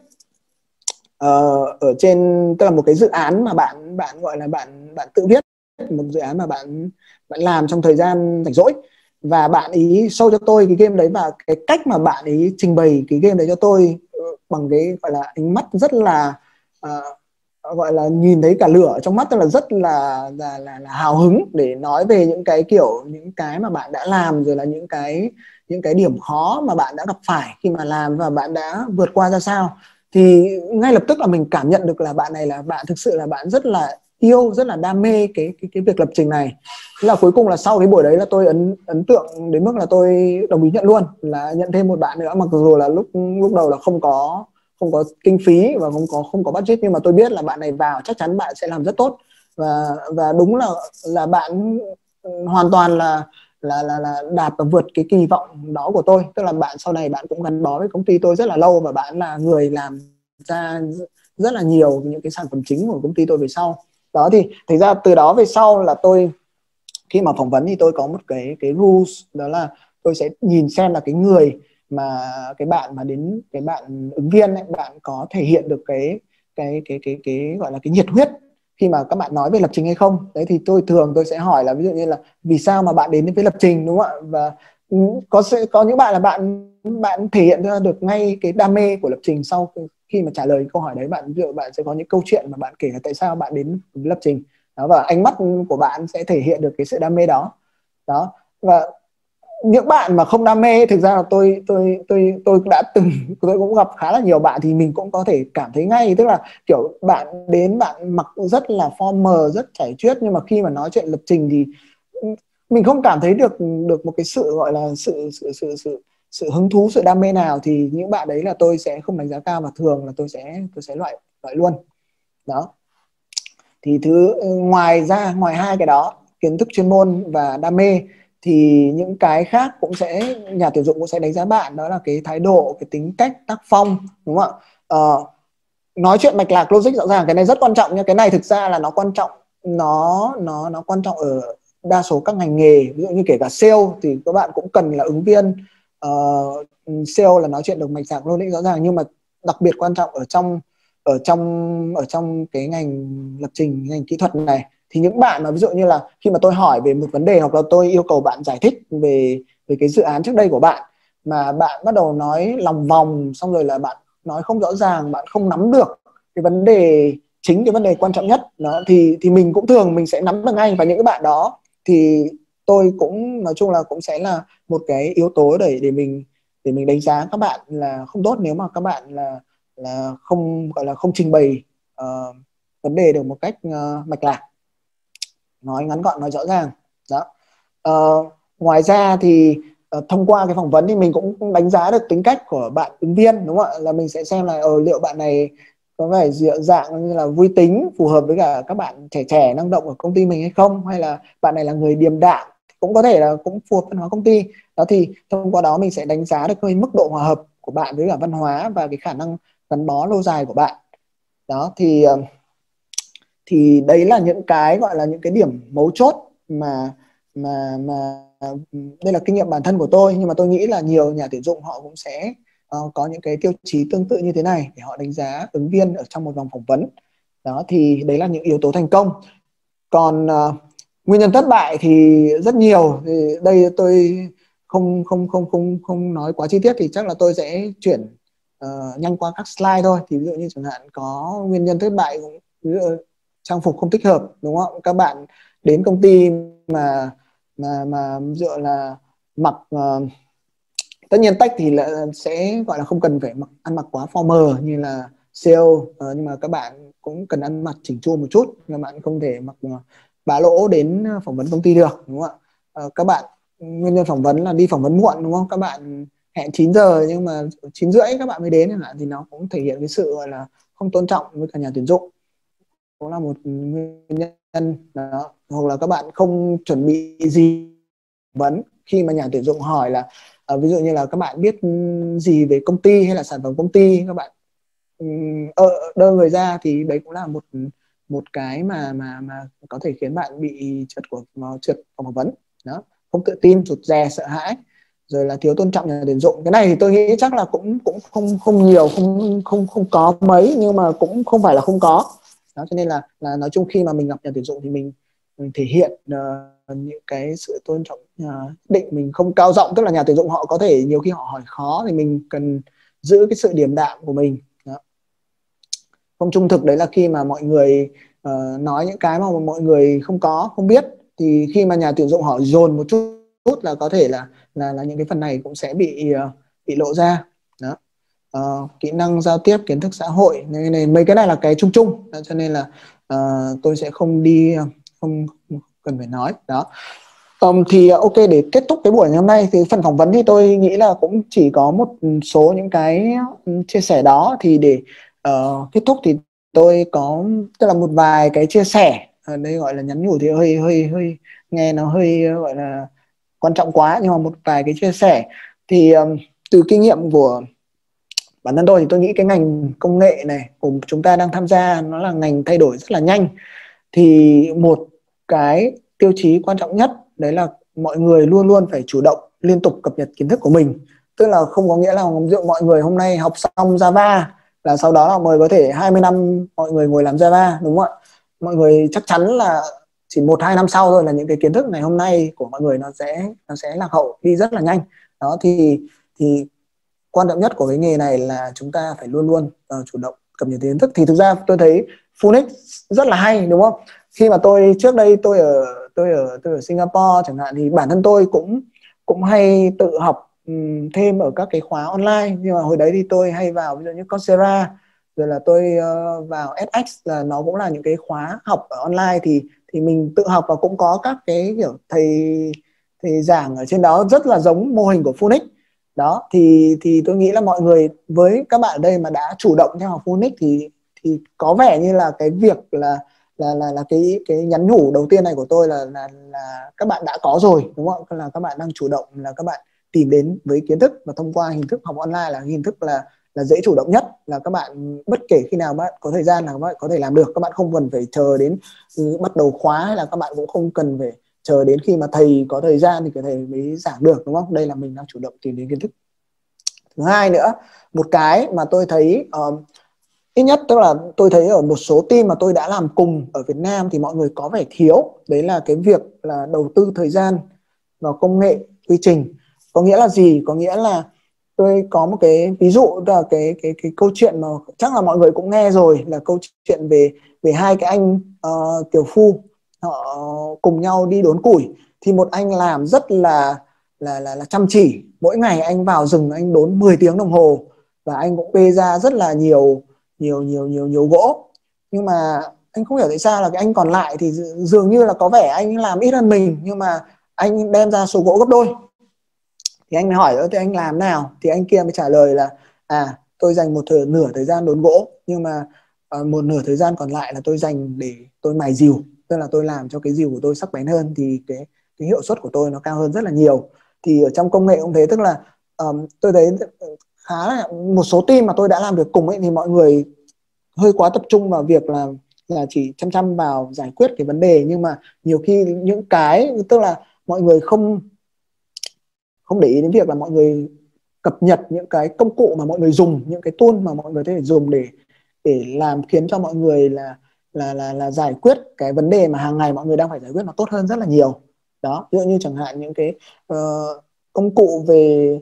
ở trên, tức là một cái dự án mà bạn gọi là bạn tự viết, một dự án mà bạn làm trong thời gian rảnh rỗi. Và bạn ấy show cho tôi cái game đấy, và cái cách mà bạn ấy trình bày cái game đấy cho tôi bằng cái gọi là ánh mắt rất là gọi là nhìn thấy cả lửa trong mắt, tức là rất là hào hứng để nói về những cái kiểu, những cái mà bạn đã làm, rồi là những cái điểm khó mà bạn đã gặp phải khi mà làm và bạn đã vượt qua ra sao. Thì ngay lập tức là mình cảm nhận được là bạn này là bạn thực sự là bạn rất là yêu, rất là đam mê cái việc lập trình này. Thế là cuối cùng là sau cái buổi đấy là tôi ấn tượng đến mức là tôi đồng ý nhận luôn, là nhận thêm một bạn nữa, mặc dù là lúc đầu là không có kinh phí và không có budget, nhưng mà tôi biết là bạn này vào chắc chắn bạn sẽ làm rất tốt. Và đúng là bạn hoàn toàn là đạt và vượt cái kỳ vọng đó của tôi. Tức là bạn sau này bạn cũng gắn bó với công ty tôi rất là lâu, và bạn là người làm ra rất là nhiều những cái sản phẩm chính của công ty tôi về sau đó. Thì thực ra từ đó về sau là tôi khi mà phỏng vấn thì tôi có một cái rules, đó là tôi sẽ nhìn xem là cái người mà cái bạn mà đến, cái bạn ứng viên ấy, bạn có thể hiện được cái gọi là cái nhiệt huyết khi mà các bạn nói về lập trình hay không. Đấy thì tôi thường sẽ hỏi là ví dụ như là vì sao mà bạn đến với lập trình, đúng không ạ? Và sẽ có những bạn là bạn thể hiện ra được ngay cái đam mê của lập trình. Sau khi mà trả lời câu hỏi đấy, ví dụ bạn sẽ có những câu chuyện mà bạn kể là tại sao bạn đến với lập trình đó, và ánh mắt của bạn sẽ thể hiện được cái sự đam mê đó. Và những bạn mà không đam mê, thực ra là tôi đã từng, tôi cũng gặp khá là nhiều bạn, thì mình cũng có thể cảm thấy ngay. Tức là kiểu bạn đến, bạn mặc rất là formal, rất chảy chuốt, nhưng mà khi mà nói chuyện lập trình thì mình không cảm thấy được một cái sự gọi là sự hứng thú, sự đam mê nào. Thì những bạn đấy là tôi sẽ không đánh giá cao, và thường là tôi sẽ loại luôn đó. Thì ngoài hai cái đó, kiến thức chuyên môn và đam mê, thì những cái khác cũng sẽ, nhà tuyển dụng cũng sẽ đánh giá bạn, đó là cái thái độ, cái tính cách, tác phong, đúng không ạ? Nói chuyện mạch lạc, logic rõ ràng, cái này rất quan trọng nha. Cái này thực ra là nó quan trọng, nó quan trọng ở đa số các ngành nghề. Ví dụ như kể cả sale thì các bạn cũng cần là ứng viên sale là nói chuyện được mạch lạc, logic rõ ràng. Nhưng mà đặc biệt quan trọng ở trong cái ngành lập trình, ngành kỹ thuật này, thì những bạn mà ví dụ như là khi mà tôi hỏi về một vấn đề, hoặc là tôi yêu cầu bạn giải thích về cái dự án trước đây của bạn, mà bạn bắt đầu nói lòng vòng, xong rồi là bạn nói không rõ ràng, bạn không nắm được cái vấn đề chính, cái vấn đề quan trọng nhất đó, thì mình cũng thường mình sẽ nắm được ngay. Và những cái bạn đó thì tôi cũng nói chung là cũng sẽ là một cái yếu tố để mình đánh giá các bạn là không tốt nếu mà các bạn là không gọi là không trình bày vấn đề được một cách mạch lạc, nói ngắn gọn, nói rõ ràng đó. Ờ, Ngoài ra thì thông qua cái phỏng vấn thì mình cũng đánh giá được tính cách của bạn ứng viên, đúng không ạ, là mình sẽ xem là liệu bạn này có vẻ dạng như là vui tính, phù hợp với cả các bạn trẻ trẻ năng động ở công ty mình hay không, hay là bạn này là người điềm đạm, cũng có thể là cũng phù hợp văn hóa công ty đó. Thì thông qua đó mình sẽ đánh giá được cái mức độ hòa hợp của bạn với cả văn hóa và cái khả năng gắn bó lâu dài của bạn đó. Thì đấy là những cái gọi là những cái điểm mấu chốt mà đây là kinh nghiệm bản thân của tôi, nhưng mà tôi nghĩ là nhiều nhà tuyển dụng họ cũng sẽ có những cái tiêu chí tương tự như thế này để họ đánh giá ứng viên ở trong một vòng phỏng vấn đó. Thì đấy là những yếu tố thành công. Còn nguyên nhân thất bại thì rất nhiều, thì đây tôi không nói quá chi tiết, thì chắc là tôi sẽ chuyển nhanh qua các slide thôi. Thì ví dụ như chẳng hạn có nguyên nhân thất bại, ví dụ trang phục không thích hợp, đúng không, các bạn đến công ty mà ví dụ là mặc tất nhiên tech thì là sẽ gọi là không cần phải ăn mặc quá formal như là sale, nhưng mà các bạn cũng cần ăn mặc chỉnh chu một chút, các bạn không thể mặc bá lỗ đến phỏng vấn công ty được, đúng không ạ. Các bạn nguyên nhân phỏng vấn là đi phỏng vấn muộn, đúng không, các bạn hẹn 9 giờ nhưng mà 9 rưỡi các bạn mới đến chẳng hạn, thì nó cũng thể hiện cái sự gọi là không tôn trọng với cả nhà tuyển dụng, cũng là một nguyên nhân đó. Hoặc là các bạn không chuẩn bị gì vấn khi mà nhà tuyển dụng hỏi là ví dụ như là các bạn biết gì về công ty hay là sản phẩm công ty, các bạn đơ người ra, thì đấy cũng là một một cái mà có thể khiến bạn bị trượt phỏng vấn đó. Không tự tin, rụt rè, sợ hãi, rồi là thiếu tôn trọng nhà tuyển dụng. Cái này thì tôi nghĩ chắc là cũng cũng không nhiều, không có mấy, nhưng mà cũng không phải là không có đó. Cho nên là nói chung khi mà mình gặp nhà tuyển dụng thì mình thể hiện những cái sự tôn trọng định, mình không cao giọng, tức là nhà tuyển dụng họ có thể nhiều khi họ hỏi khó thì mình cần giữ cái sự điềm đạm của mình đó. Không trung thực đấy là khi mà mọi người nói những cái mà mọi người không biết, thì khi mà nhà tuyển dụng họ dồn một chút là có thể là những cái phần này cũng sẽ bị lộ ra đó. Kỹ năng giao tiếp, kiến thức xã hội này, mấy cái này là cái chung chung, cho nên là tôi sẽ không cần phải nói đó. Thì ok, để kết thúc cái buổi ngày hôm nay thì phần phỏng vấn thì tôi nghĩ là cũng chỉ có một số những cái chia sẻ đó. Thì để kết thúc thì tôi có tức là một vài cái chia sẻ ở đây, gọi là nhắn nhủ thì hơi nghe nó hơi gọi là quan trọng quá, nhưng mà một vài cái chia sẻ thì từ kinh nghiệm của bản thân tôi thì tôi nghĩ cái ngành công nghệ này của chúng ta đang tham gia nó là ngành thay đổi rất là nhanh. Thì một cái tiêu chí quan trọng nhất đấy là mọi người luôn luôn phải chủ động liên tục cập nhật kiến thức của mình. Tức là không có nghĩa là ví dụ mọi người hôm nay học xong Java là sau đó là mọi người có thể 20 năm mọi người ngồi làm Java, đúng không ạ. Mọi người chắc chắn là chỉ 1-2 năm sau thôi là những cái kiến thức này hôm nay của mọi người nó sẽ lạc hậu đi rất là nhanh đó. Thì quan trọng nhất của cái nghề này là chúng ta phải luôn luôn chủ động cập nhật kiến thức. Thì thực ra tôi thấy Phoenix rất là hay, đúng không. Khi mà tôi trước đây tôi ở Singapore chẳng hạn, thì bản thân tôi cũng hay tự học thêm ở các cái khóa online. Nhưng mà hồi đấy thì tôi hay vào ví dụ như Coursera, rồi là tôi vào edX, là nó cũng là những cái khóa học ở online. Thì mình tự học và cũng có các cái kiểu thầy giảng ở trên đó rất là giống mô hình của Phoenix đó. Thì tôi nghĩ là mọi người, với các bạn ở đây mà đã chủ động theo học Phoenix thì có vẻ như là cái việc là cái nhắn nhủ đầu tiên này của tôi là các bạn đã có rồi, đúng không, là các bạn đang chủ động, là các bạn tìm đến với kiến thức, và thông qua hình thức học online là hình thức là dễ chủ động nhất, là các bạn bất kể khi nào bạn có thời gian là các bạn có thể làm được. Các bạn không cần phải chờ đến bắt đầu khóa, hay là các bạn cũng không cần phải chờ đến khi mà thầy có thời gian thì thầy mới giảng được, đúng không. Đây là mình đang chủ động tìm đến kiến thức. Thứ hai nữa, một cái mà tôi thấy ít nhất, tức là tôi thấy ở một số team mà tôi đã làm cùng ở Việt Nam thì mọi người có vẻ thiếu, đấy là cái việc là đầu tư thời gian vào công nghệ quy trình. Có nghĩa là gì? Có nghĩa là tôi có một cái ví dụ, là cái câu chuyện mà chắc là mọi người cũng nghe rồi, là câu chuyện về hai cái anh tiểu phu, họ cùng nhau đi đốn củi. thì một anh làm rất là chăm chỉ. Mỗi ngày anh vào rừng anh đốn 10 tiếng đồng hồ và anh cũng bê ra rất là nhiều gỗ. Nhưng mà anh không hiểu tại sao là cái anh còn lại thì dường như là có vẻ anh làm ít hơn mình, nhưng mà anh đem ra số gỗ gấp đôi. Thì anh mới hỏi thì anh làm nào, thì anh kia mới trả lời là tôi dành nửa thời gian đốn gỗ, nhưng mà một nửa thời gian còn lại là tôi dành để tôi mài rìu, tức là tôi làm cho cái rìu của tôi sắc bén hơn, thì cái hiệu suất của tôi nó cao hơn rất là nhiều. Thì ở trong công nghệ cũng thế, tức là tôi thấy khá là một số team mà tôi đã làm việc cùng ấy, thì mọi người hơi quá tập trung vào việc là chỉ chăm vào giải quyết cái vấn đề, nhưng mà nhiều khi những cái tức là mọi người không để ý đến việc là mọi người cập nhật những cái công cụ mà mọi người dùng, những cái tool mà mọi người có thể dùng để làm khiến cho mọi người là giải quyết cái vấn đề mà hàng ngày mọi người đang phải giải quyết nó tốt hơn rất là nhiều. Đó, ví dụ như chẳng hạn những cái công cụ về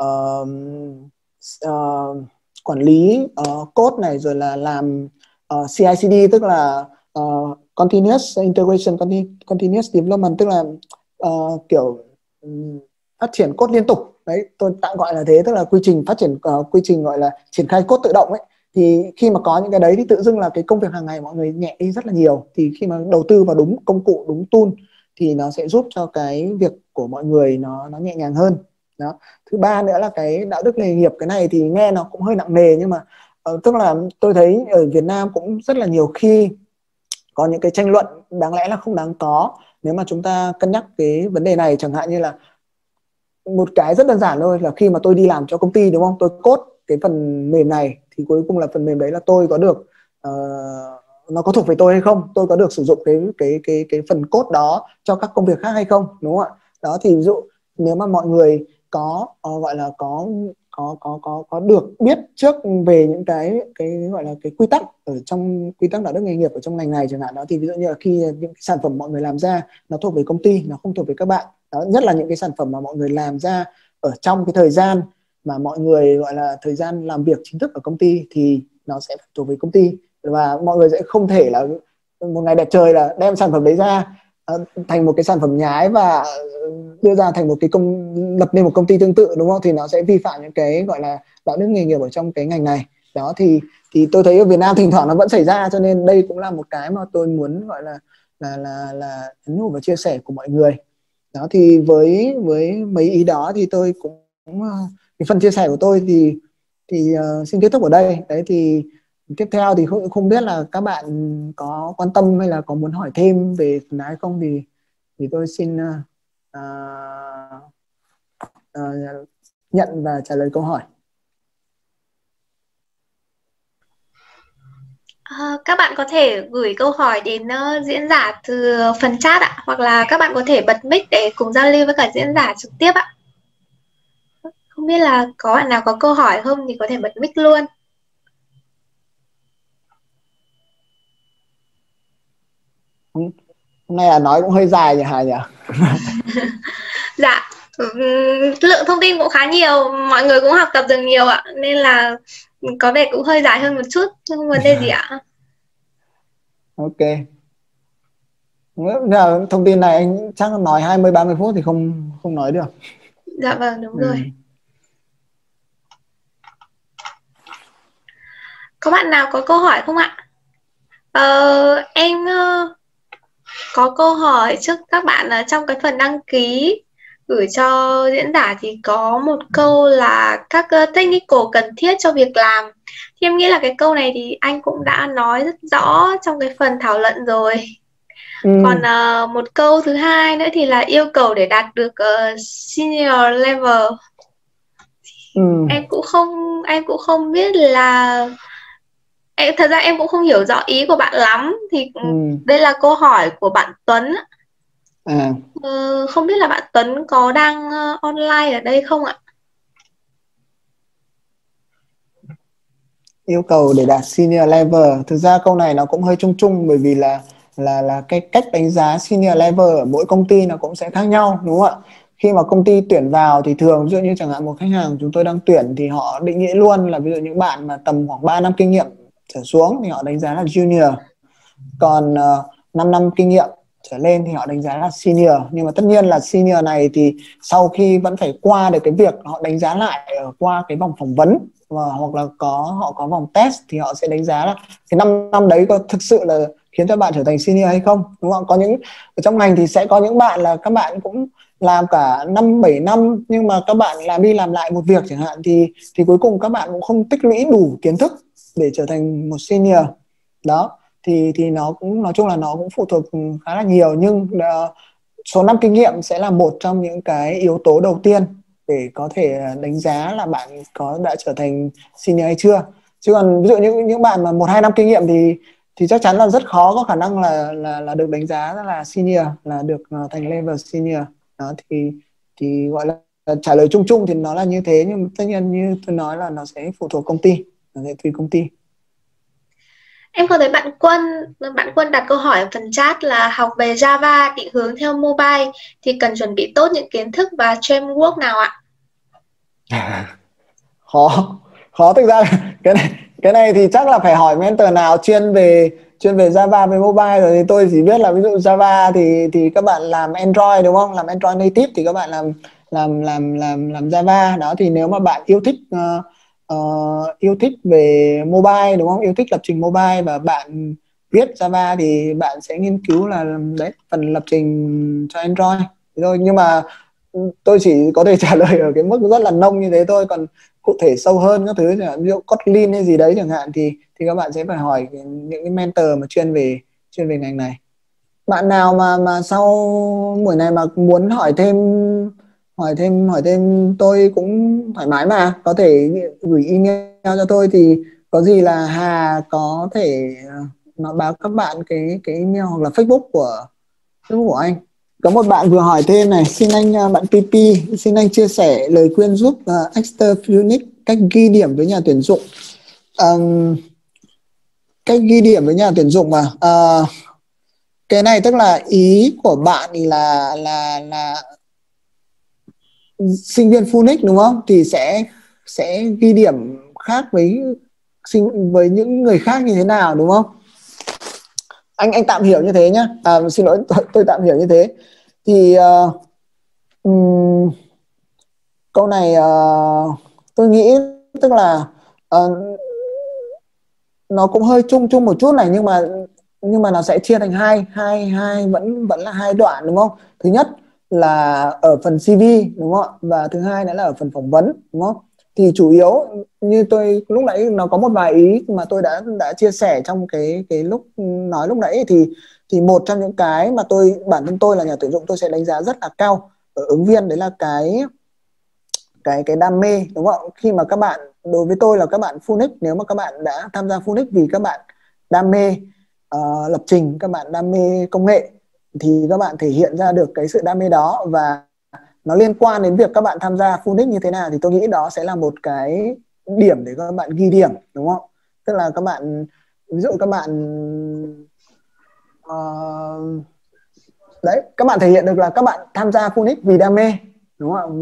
quản lý code này, rồi là làm CI/CD, tức là continuous integration, continuous development, tức là kiểu phát triển code liên tục. Đấy, tôi tạm gọi là thế, tức là quy trình phát triển, quy trình gọi là triển khai code tự động ấy. Thì khi mà có những cái đấy thì tự dưng là cái công việc hàng ngày mọi người nhẹ đi rất là nhiều. Thì khi mà đầu tư vào đúng công cụ, đúng tool thì nó sẽ giúp cho cái việc của mọi người nó nhẹ nhàng hơn. Đó. Thứ ba nữa là cái đạo đức nghề nghiệp. Cái này thì nghe nó cũng hơi nặng nề, nhưng mà tức là tôi thấy ở Việt Nam cũng rất là nhiều khi có những cái tranh luận đáng lẽ là không đáng có nếu mà chúng ta cân nhắc cái vấn đề này. Chẳng hạn như là một cái rất đơn giản thôi, là khi mà tôi đi làm cho công ty, đúng không, tôi code cái phần mềm này thì cuối cùng là phần mềm đấy là tôi có được nó có thuộc về tôi hay không, tôi có được sử dụng cái phần code đó cho các công việc khác hay không, đúng không ạ? Đó, thì ví dụ nếu mà mọi người có gọi là có được biết trước về những cái gọi là cái quy tắc ở trong quy tắc đạo đức nghề nghiệp ở trong ngành này chẳng hạn, đó thì ví dụ như là khi những cái sản phẩm mọi người làm ra nó thuộc về công ty, nó không thuộc về các bạn. Đó, nhất là những cái sản phẩm mà mọi người làm ra ở trong cái thời gian mà mọi người gọi là thời gian làm việc chính thức ở công ty thì nó sẽ thuộc về công ty, và mọi người sẽ không thể là một ngày đẹp trời là đem sản phẩm đấy ra thành một cái sản phẩm nhái và đưa ra thành một cái lập nên một công ty tương tự, đúng không? Thì nó sẽ vi phạm những cái gọi là đạo đức nghề nghiệp ở trong cái ngành này. Đó, thì tôi thấy ở Việt Nam thỉnh thoảng nó vẫn xảy ra, cho nên đây cũng là một cái mà tôi muốn gọi là nhắn nhủ và chia sẻ của mọi người. Đó, thì với mấy ý đó thì tôi cũng cái phần chia sẻ của tôi thì xin kết thúc ở đây. Đấy, thì tiếp theo thì không biết là các bạn có quan tâm hay là có muốn hỏi thêm về phần này không, thì tôi xin nhận và trả lời câu hỏi. Các bạn có thể gửi câu hỏi đến diễn giả từ phần chat ạ, hoặc là các bạn có thể bật mic để cùng giao lưu với cả diễn giả trực tiếp ạ. Không biết là có bạn nào có câu hỏi không thì có thể bật mic luôn. Hôm nay là nói cũng hơi dài nhỉ Hà nhỉ? Dạ, lượng thông tin cũng khá nhiều, mọi người cũng học tập được nhiều ạ, nên là có vẻ cũng hơi dài hơn một chút, không vấn đề gì ạ. Ok. Giờ thông tin này anh chắc nói 20-30 phút thì không nói được. Dạ vâng, đúng rồi. Có bạn nào có câu hỏi không ạ? Em có câu hỏi trước các bạn là trong cái phần đăng ký gửi cho diễn giả thì có một câu là các technical cần thiết cho việc làm. Thì em nghĩ là cái câu này thì anh cũng đã nói rất rõ trong cái phần thảo luận rồi. Còn một câu thứ hai nữa thì là yêu cầu để đạt được senior level. Em cũng không biết là thật ra em cũng không hiểu rõ ý của bạn lắm. Thì đây là câu hỏi của bạn Tuấn. Không biết là bạn Tuấn có đang online ở đây không ạ? Yêu cầu để đạt senior level, thực ra câu này nó cũng hơi chung chung, bởi vì là cái cách đánh giá senior level ở mỗi công ty nó cũng sẽ khác nhau, đúng không ạ? Khi mà công ty tuyển vào thì thường, ví dụ như chẳng hạn một khách hàng chúng tôi đang tuyển thì họ định nghĩa luôn là ví dụ những bạn mà tầm khoảng 3 năm kinh nghiệm trở xuống thì họ đánh giá là junior, còn 5 năm kinh nghiệm trở lên thì họ đánh giá là senior. Nhưng mà tất nhiên là senior này thì sau khi vẫn phải qua được cái việc họ đánh giá lại qua cái vòng phỏng vấn, và hoặc là họ có vòng test thì họ sẽ đánh giá là cái 5 năm đấy có thực sự là khiến cho bạn trở thành senior hay không, đúng không? Có những ở trong ngành thì sẽ có những bạn là các bạn cũng làm cả 5-7 năm, nhưng mà các bạn làm đi làm lại một việc chẳng hạn, thì cuối cùng các bạn cũng không tích lũy đủ kiến thức để trở thành một senior đó. Thì nó cũng nói chung là nó cũng phụ thuộc khá là nhiều, nhưng số năm kinh nghiệm sẽ là một trong những cái yếu tố đầu tiên để có thể đánh giá là bạn đã trở thành senior hay chưa. Chứ còn ví dụ như những bạn mà 1-2 năm kinh nghiệm thì chắc chắn là rất khó có khả năng là được đánh giá là senior, là được thành level senior đó. Thì gọi là trả lời chung chung thì nó là như thế, nhưng tất nhiên như tôi nói là nó sẽ phụ thuộc công ty, nó sẽ tùy công ty. Em có thấy bạn Quân đặt câu hỏi ở phần chat là học về Java định hướng theo mobile thì cần chuẩn bị tốt những kiến thức và framework nào ạ? Khó thực ra cái này thì chắc là phải hỏi mentor nào chuyên về Java với mobile rồi. Thì tôi chỉ biết là ví dụ Java thì các bạn làm Android, đúng không? Làm Android native thì các bạn làm Java đó. Thì nếu mà bạn yêu thích về mobile, đúng không? Yêu thích lập trình mobile và bạn viết Java thì bạn sẽ nghiên cứu là đấy, phần lập trình cho Android thôi. Nhưng mà tôi chỉ có thể trả lời ở cái mức rất là nông như thế thôi, còn cụ thể sâu hơn các thứ, ví dụ Kotlin hay gì đấy chẳng hạn, thì các bạn sẽ phải hỏi những cái mentor mà chuyên về ngành này. Bạn nào mà sau buổi này mà muốn hỏi thêm tôi cũng thoải mái, mà có thể gửi email cho tôi, thì có gì là Hà có thể nó báo các bạn cái email hoặc là Facebook của anh. Có một bạn vừa hỏi thêm này, xin anh, bạn PP, xin anh chia sẻ lời khuyên giúp Exeter Phoenix cách ghi điểm với nhà tuyển dụng. Cách ghi điểm với nhà tuyển dụng mà cái này tức là ý của bạn là sinh viên Phoenix đúng không? Thì sẽ ghi điểm khác với những người khác như thế nào, đúng không? Anh tạm hiểu như thế nhá. Xin lỗi, tôi tạm hiểu như thế. Thì câu này tôi nghĩ tức là nó cũng hơi chung chung một chút này, nhưng mà nó sẽ chia thành hai vẫn là hai đoạn, đúng không? Thứ nhất là ở phần CV, đúng không? Và thứ hai nữa là ở phần phỏng vấn, đúng không? Thì chủ yếu như tôi lúc nãy nó có một vài ý mà tôi đã chia sẻ trong cái lúc nói lúc nãy, thì một trong những cái mà bản thân tôi là nhà tuyển dụng tôi sẽ đánh giá rất là cao ở ứng viên, đấy là cái đam mê, đúng không? Khi mà các bạn, đối với tôi là các bạn Phoenix, nếu mà các bạn đã tham gia Phoenix vì các bạn đam mê lập trình, các bạn đam mê công nghệ, thì các bạn thể hiện ra được cái sự đam mê đó, và nó liên quan đến việc các bạn tham gia Phoenix như thế nào, thì tôi nghĩ đó sẽ là một cái điểm để các bạn ghi điểm, đúng không? Tức là các bạn, ví dụ các bạn đấy, các bạn thể hiện được là các bạn tham gia Phoenix vì đam mê, đúng không?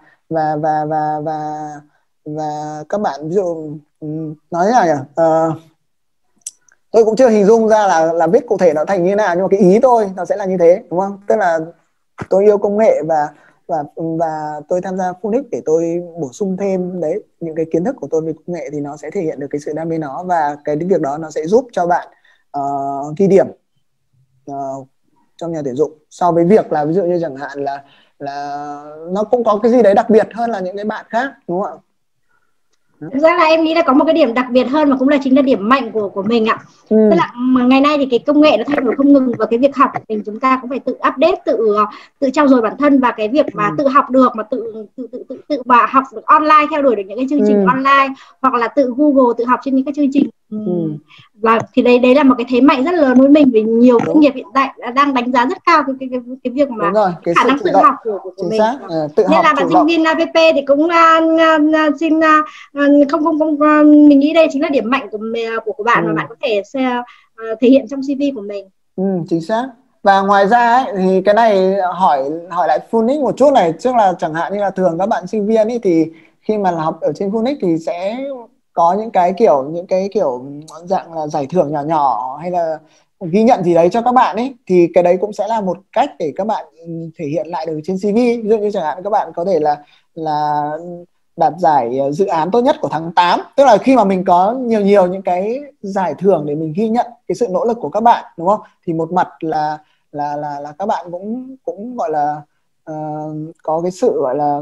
Và các bạn ví dụ nói thế nào nhỉ, tôi cũng chưa hình dung ra là viết cụ thể nó thành như thế nào, nhưng mà cái ý tôi nó sẽ là như thế, đúng không? Tức là tôi yêu công nghệ và tôi tham gia Phoenix để tôi bổ sung thêm đấy những cái kiến thức của tôi về công nghệ, thì nó sẽ thể hiện được cái sự đam mê nó, và cái việc đó nó sẽ giúp cho bạn ghi điểm trong nhà tuyển dụng, so với việc là ví dụ như chẳng hạn là nó cũng có cái gì đấy đặc biệt hơn là những cái bạn khác, đúng không ạ? Thực ra là em nghĩ là có một cái điểm đặc biệt hơn, mà cũng chính là điểm mạnh của mình ạ. Tức là ngày nay thì cái công nghệ nó thay đổi không ngừng, và cái việc học của mình chúng ta cũng phải tự update, tự trau dồi bản thân, và cái việc mà tự học được, mà tự mà học được online, theo đuổi được những cái chương trình online, hoặc là tự Google tự học trên những cái chương trình và thì đấy là một cái thế mạnh rất lớn với mình, vì nhiều doanh nghiệp hiện tại đang đánh giá rất cao cái việc mà cái khả năng tự học của mình. Nên là bạn sinh viên AVP thì cũng xin không mình nghĩ đây chính là điểm mạnh của bạn, mà bạn có thể thể hiện trong CV của mình. Chính xác. Và ngoài ra ấy, thì cái này hỏi lại Phoenix một chút này, tức là chẳng hạn như là thường các bạn sinh viên ấy, thì khi mà học ở trên Phoenix thì sẽ có những cái kiểu dạng là giải thưởng nhỏ nhỏ, hay là ghi nhận gì đấy cho các bạn ấy, thì cái đấy cũng sẽ là một cách để các bạn thể hiện lại được trên CV. Ví dụ như chẳng hạn các bạn có thể là đạt giải dự án tốt nhất của tháng 8, tức là khi mà mình có nhiều những cái giải thưởng để mình ghi nhận cái sự nỗ lực của các bạn, đúng không? Thì một mặt là các bạn cũng gọi là có cái sự gọi là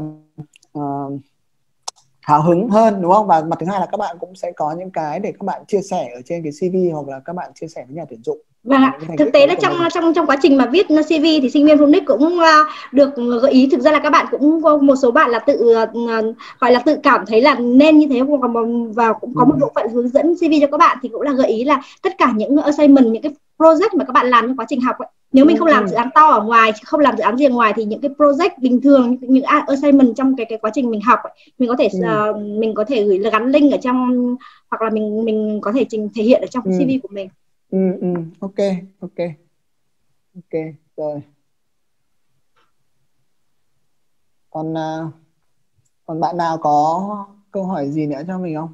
hào hứng hơn, đúng không? Và mặt thứ hai là các bạn cũng sẽ có những cái để các bạn chia sẻ ở trên cái CV, hoặc là các bạn chia sẻ với nhà tuyển dụng. Vâng ạ. Thực tế là trong quá trình mà viết CV thì sinh viên Phunix cũng được gợi ý. Thực ra là các bạn cũng một số bạn là tự gọi là tự cảm thấy là nên như thế, và cũng có một bộ phận hướng dẫn CV cho các bạn, thì cũng là gợi ý là tất cả những assignment, những cái project mà các bạn làm trong quá trình học ấy, nếu mình không làm dự án to ở ngoài, không làm dự án riêng ngoài, thì những cái project bình thường, những assignment trong cái quá trình mình học ấy, mình có thể gửi là gắn link ở trong, hoặc là mình có thể thể hiện ở trong CV của mình. Ok rồi. Còn bạn nào có câu hỏi gì nữa cho mình không?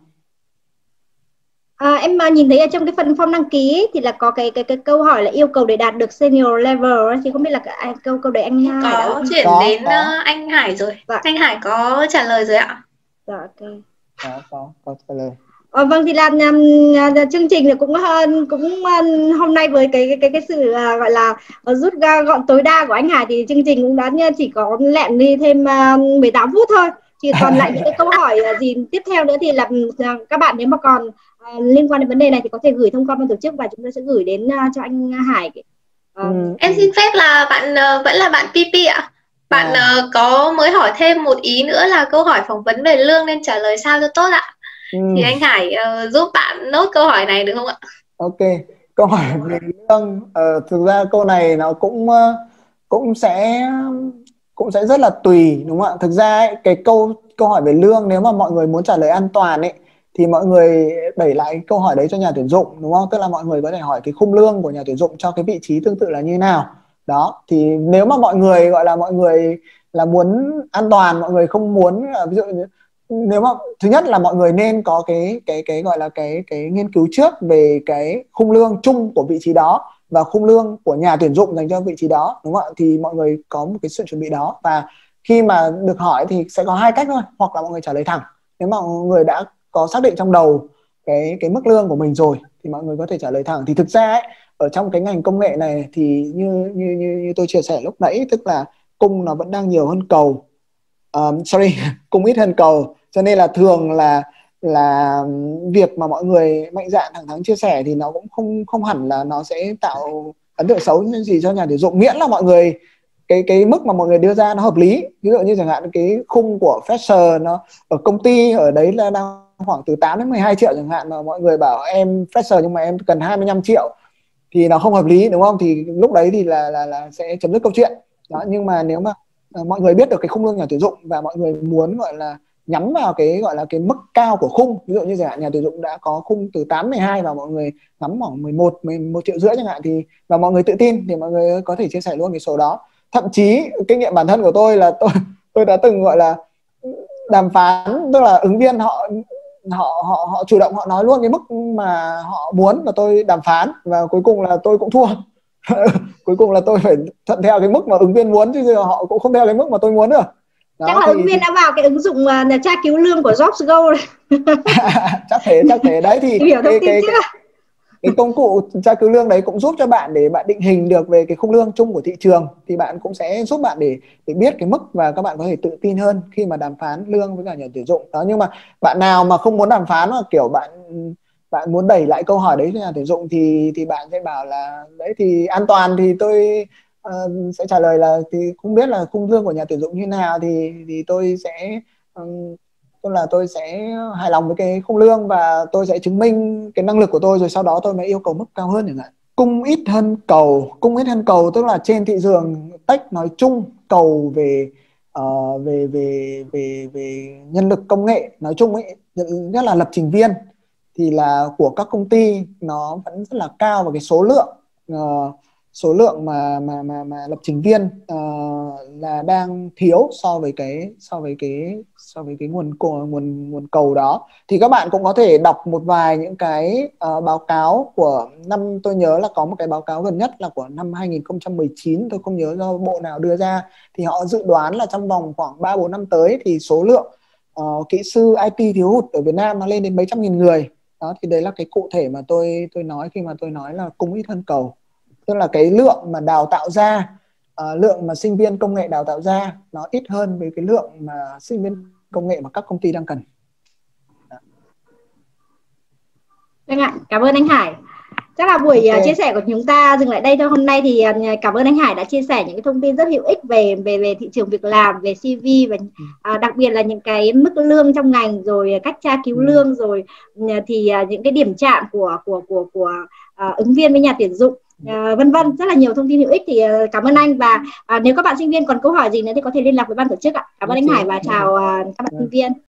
Em mà nhìn thấy ở trong cái phần form đăng ký thì là có cái câu hỏi là yêu cầu để đạt được senior level, thì không biết là câu đấy anh Hải có chuyển đến anh Hải rồi. Dạ. Anh Hải có trả lời rồi ạ. Dạ, ok. Có trả lời. Vâng, thì là chương trình thì cũng hôm nay với cái sự gọi là rút gọn tối đa của anh Hải, thì chương trình cũng đã chỉ có lẹn đi thêm 18 phút thôi. Chỉ còn lại những cái câu hỏi gì tiếp theo nữa thì là các bạn nếu mà còn liên quan đến vấn đề này thì có thể gửi thông qua ban tổ chức, và chúng tôi sẽ gửi đến cho anh Hải. Em xin phép là bạn vẫn là bạn PP ạ. Bạn có mới hỏi thêm một ý nữa là câu hỏi phỏng vấn về lương nên trả lời sao cho tốt ạ. Thì anh Hải giúp bạn nốt câu hỏi này được không ạ? Ok, câu hỏi về lương, thực ra câu này nó cũng sẽ rất là tùy, đúng không ạ? Thực ra ấy, cái câu hỏi về lương, nếu mà mọi người muốn trả lời an toàn ấy, thì mọi người đẩy lại câu hỏi đấy cho nhà tuyển dụng, đúng không? Tức là mọi người có thể hỏi cái khung lương của nhà tuyển dụng cho cái vị trí tương tự là như nào. Đó, thì nếu mà mọi người gọi là mọi người là muốn an toàn, mọi người không muốn ví dụ như, nếu mà thứ nhất là mọi người nên có cái gọi là cái nghiên cứu trước về cái khung lương chung của vị trí đó và khung lương của nhà tuyển dụng dành cho vị trí đó, đúng không ạ? Thì mọi người có một cái sự chuẩn bị đó, và khi mà được hỏi thì sẽ có hai cách thôi, hoặc là mọi người trả lời thẳng. Nếu mà mọi người đã có xác định trong đầu cái mức lương của mình rồi thì mọi người có thể trả lời thẳng. Thì thực ra ấy, ở trong cái ngành công nghệ này thì như tôi chia sẻ lúc nãy, tức là cung nó vẫn đang nhiều hơn cầu, cung ít hơn cầu, cho nên là thường là việc mà mọi người mạnh dạn thẳng thắn chia sẻ thì nó cũng không hẳn là nó sẽ tạo ấn tượng xấu gì cho nhà tuyển dụng, miễn là mọi người cái mức mà mọi người đưa ra nó hợp lý. Ví dụ như chẳng hạn cái khung của fresher nó ở công ty ở đấy là đang khoảng từ 8 đến 12 triệu chẳng hạn, mà mọi người bảo em fresher nhưng mà em cần 25 triệu thì nó không hợp lý, đúng không? Thì lúc đấy thì là sẽ chấm dứt câu chuyện đó. Nhưng mà nếu mà mọi người biết được cái khung lương nhà tuyển dụng và mọi người muốn gọi là nhắm vào cái gọi là cái mức cao của khung, ví dụ như chẳng hạn nhà tuyển dụng đã có khung từ 8 12 và mọi người ngắm khoảng 11 triệu rưỡi chẳng hạn, thì và mọi người tự tin thì mọi người có thể chia sẻ luôn cái số đó. Thậm chí kinh nghiệm bản thân của tôi là tôi đã từng gọi là đàm phán, tức là ứng viên họ chủ động họ nói luôn cái mức mà họ muốn và tôi đàm phán, và cuối cùng là tôi cũng thua. Cuối cùng là tôi phải thuận theo cái mức mà ứng viên muốn, chứ giờ họ cũng không theo cái mức mà tôi muốn được. Đó, chắc là ứng viên đã vào cái ứng dụng tra cứu lương của JobsGo rồi. chắc thế đấy. Thì cái công cụ tra cứu lương đấy cũng giúp cho bạn để bạn định hình được về cái khung lương chung của thị trường, thì bạn cũng sẽ giúp bạn để biết cái mức và các bạn có thể tự tin hơn khi mà đàm phán lương với cả nhà tuyển dụng đó. Nhưng mà bạn nào mà không muốn đàm phán, mà kiểu bạn muốn đẩy lại câu hỏi đấy cho nhà tuyển dụng thì bạn sẽ bảo là đấy thì an toàn thì tôi sẽ trả lời là thì không biết là khung lương của nhà tuyển dụng như nào, thì tôi sẽ tức là tôi sẽ hài lòng với cái khung lương và tôi sẽ chứng minh cái năng lực của tôi, rồi sau đó tôi mới yêu cầu mức cao hơn chẳng hạn. Cung ít hơn cầu tức là trên thị trường tech nói chung, cầu về nhân lực công nghệ nói chung ấy, nhất là lập trình viên thì là của các công ty nó vẫn rất là cao, và cái số lượng số lượng mà lập trình viên là đang thiếu so với cái nguồn cầu đó. Thì các bạn cũng có thể đọc một vài những cái báo cáo của năm, tôi nhớ là có một cái báo cáo gần nhất là của năm 2019, tôi không nhớ do bộ nào đưa ra, thì họ dự đoán là trong vòng khoảng 3-4 năm tới thì số lượng kỹ sư IT thiếu hụt ở Việt Nam nó lên đến mấy trăm nghìn người. Đó, thì đấy là cái cụ thể mà tôi nói khi mà tôi nói là cung ít hơn cầu. Tức là cái lượng mà đào tạo ra, lượng mà sinh viên công nghệ đào tạo ra nó ít hơn với cái lượng mà sinh viên công nghệ mà các công ty đang cần. Vâng ạ, cảm ơn anh Hải. Chắc là buổi chia sẻ của chúng ta dừng lại đây thôi. Hôm nay thì cảm ơn anh Hải đã chia sẻ những cái thông tin rất hữu ích về thị trường việc làm, về CV và đặc biệt là những cái mức lương trong ngành, rồi cách tra cứu lương, rồi thì những cái điểm chạm của ứng viên với nhà tuyển dụng, vân vân, rất là nhiều thông tin hữu ích. Thì cảm ơn anh, và nếu các bạn sinh viên còn câu hỏi gì nữa thì có thể liên lạc với ban tổ chức ạ. Cảm ơn anh Hải và chào các bạn sinh viên.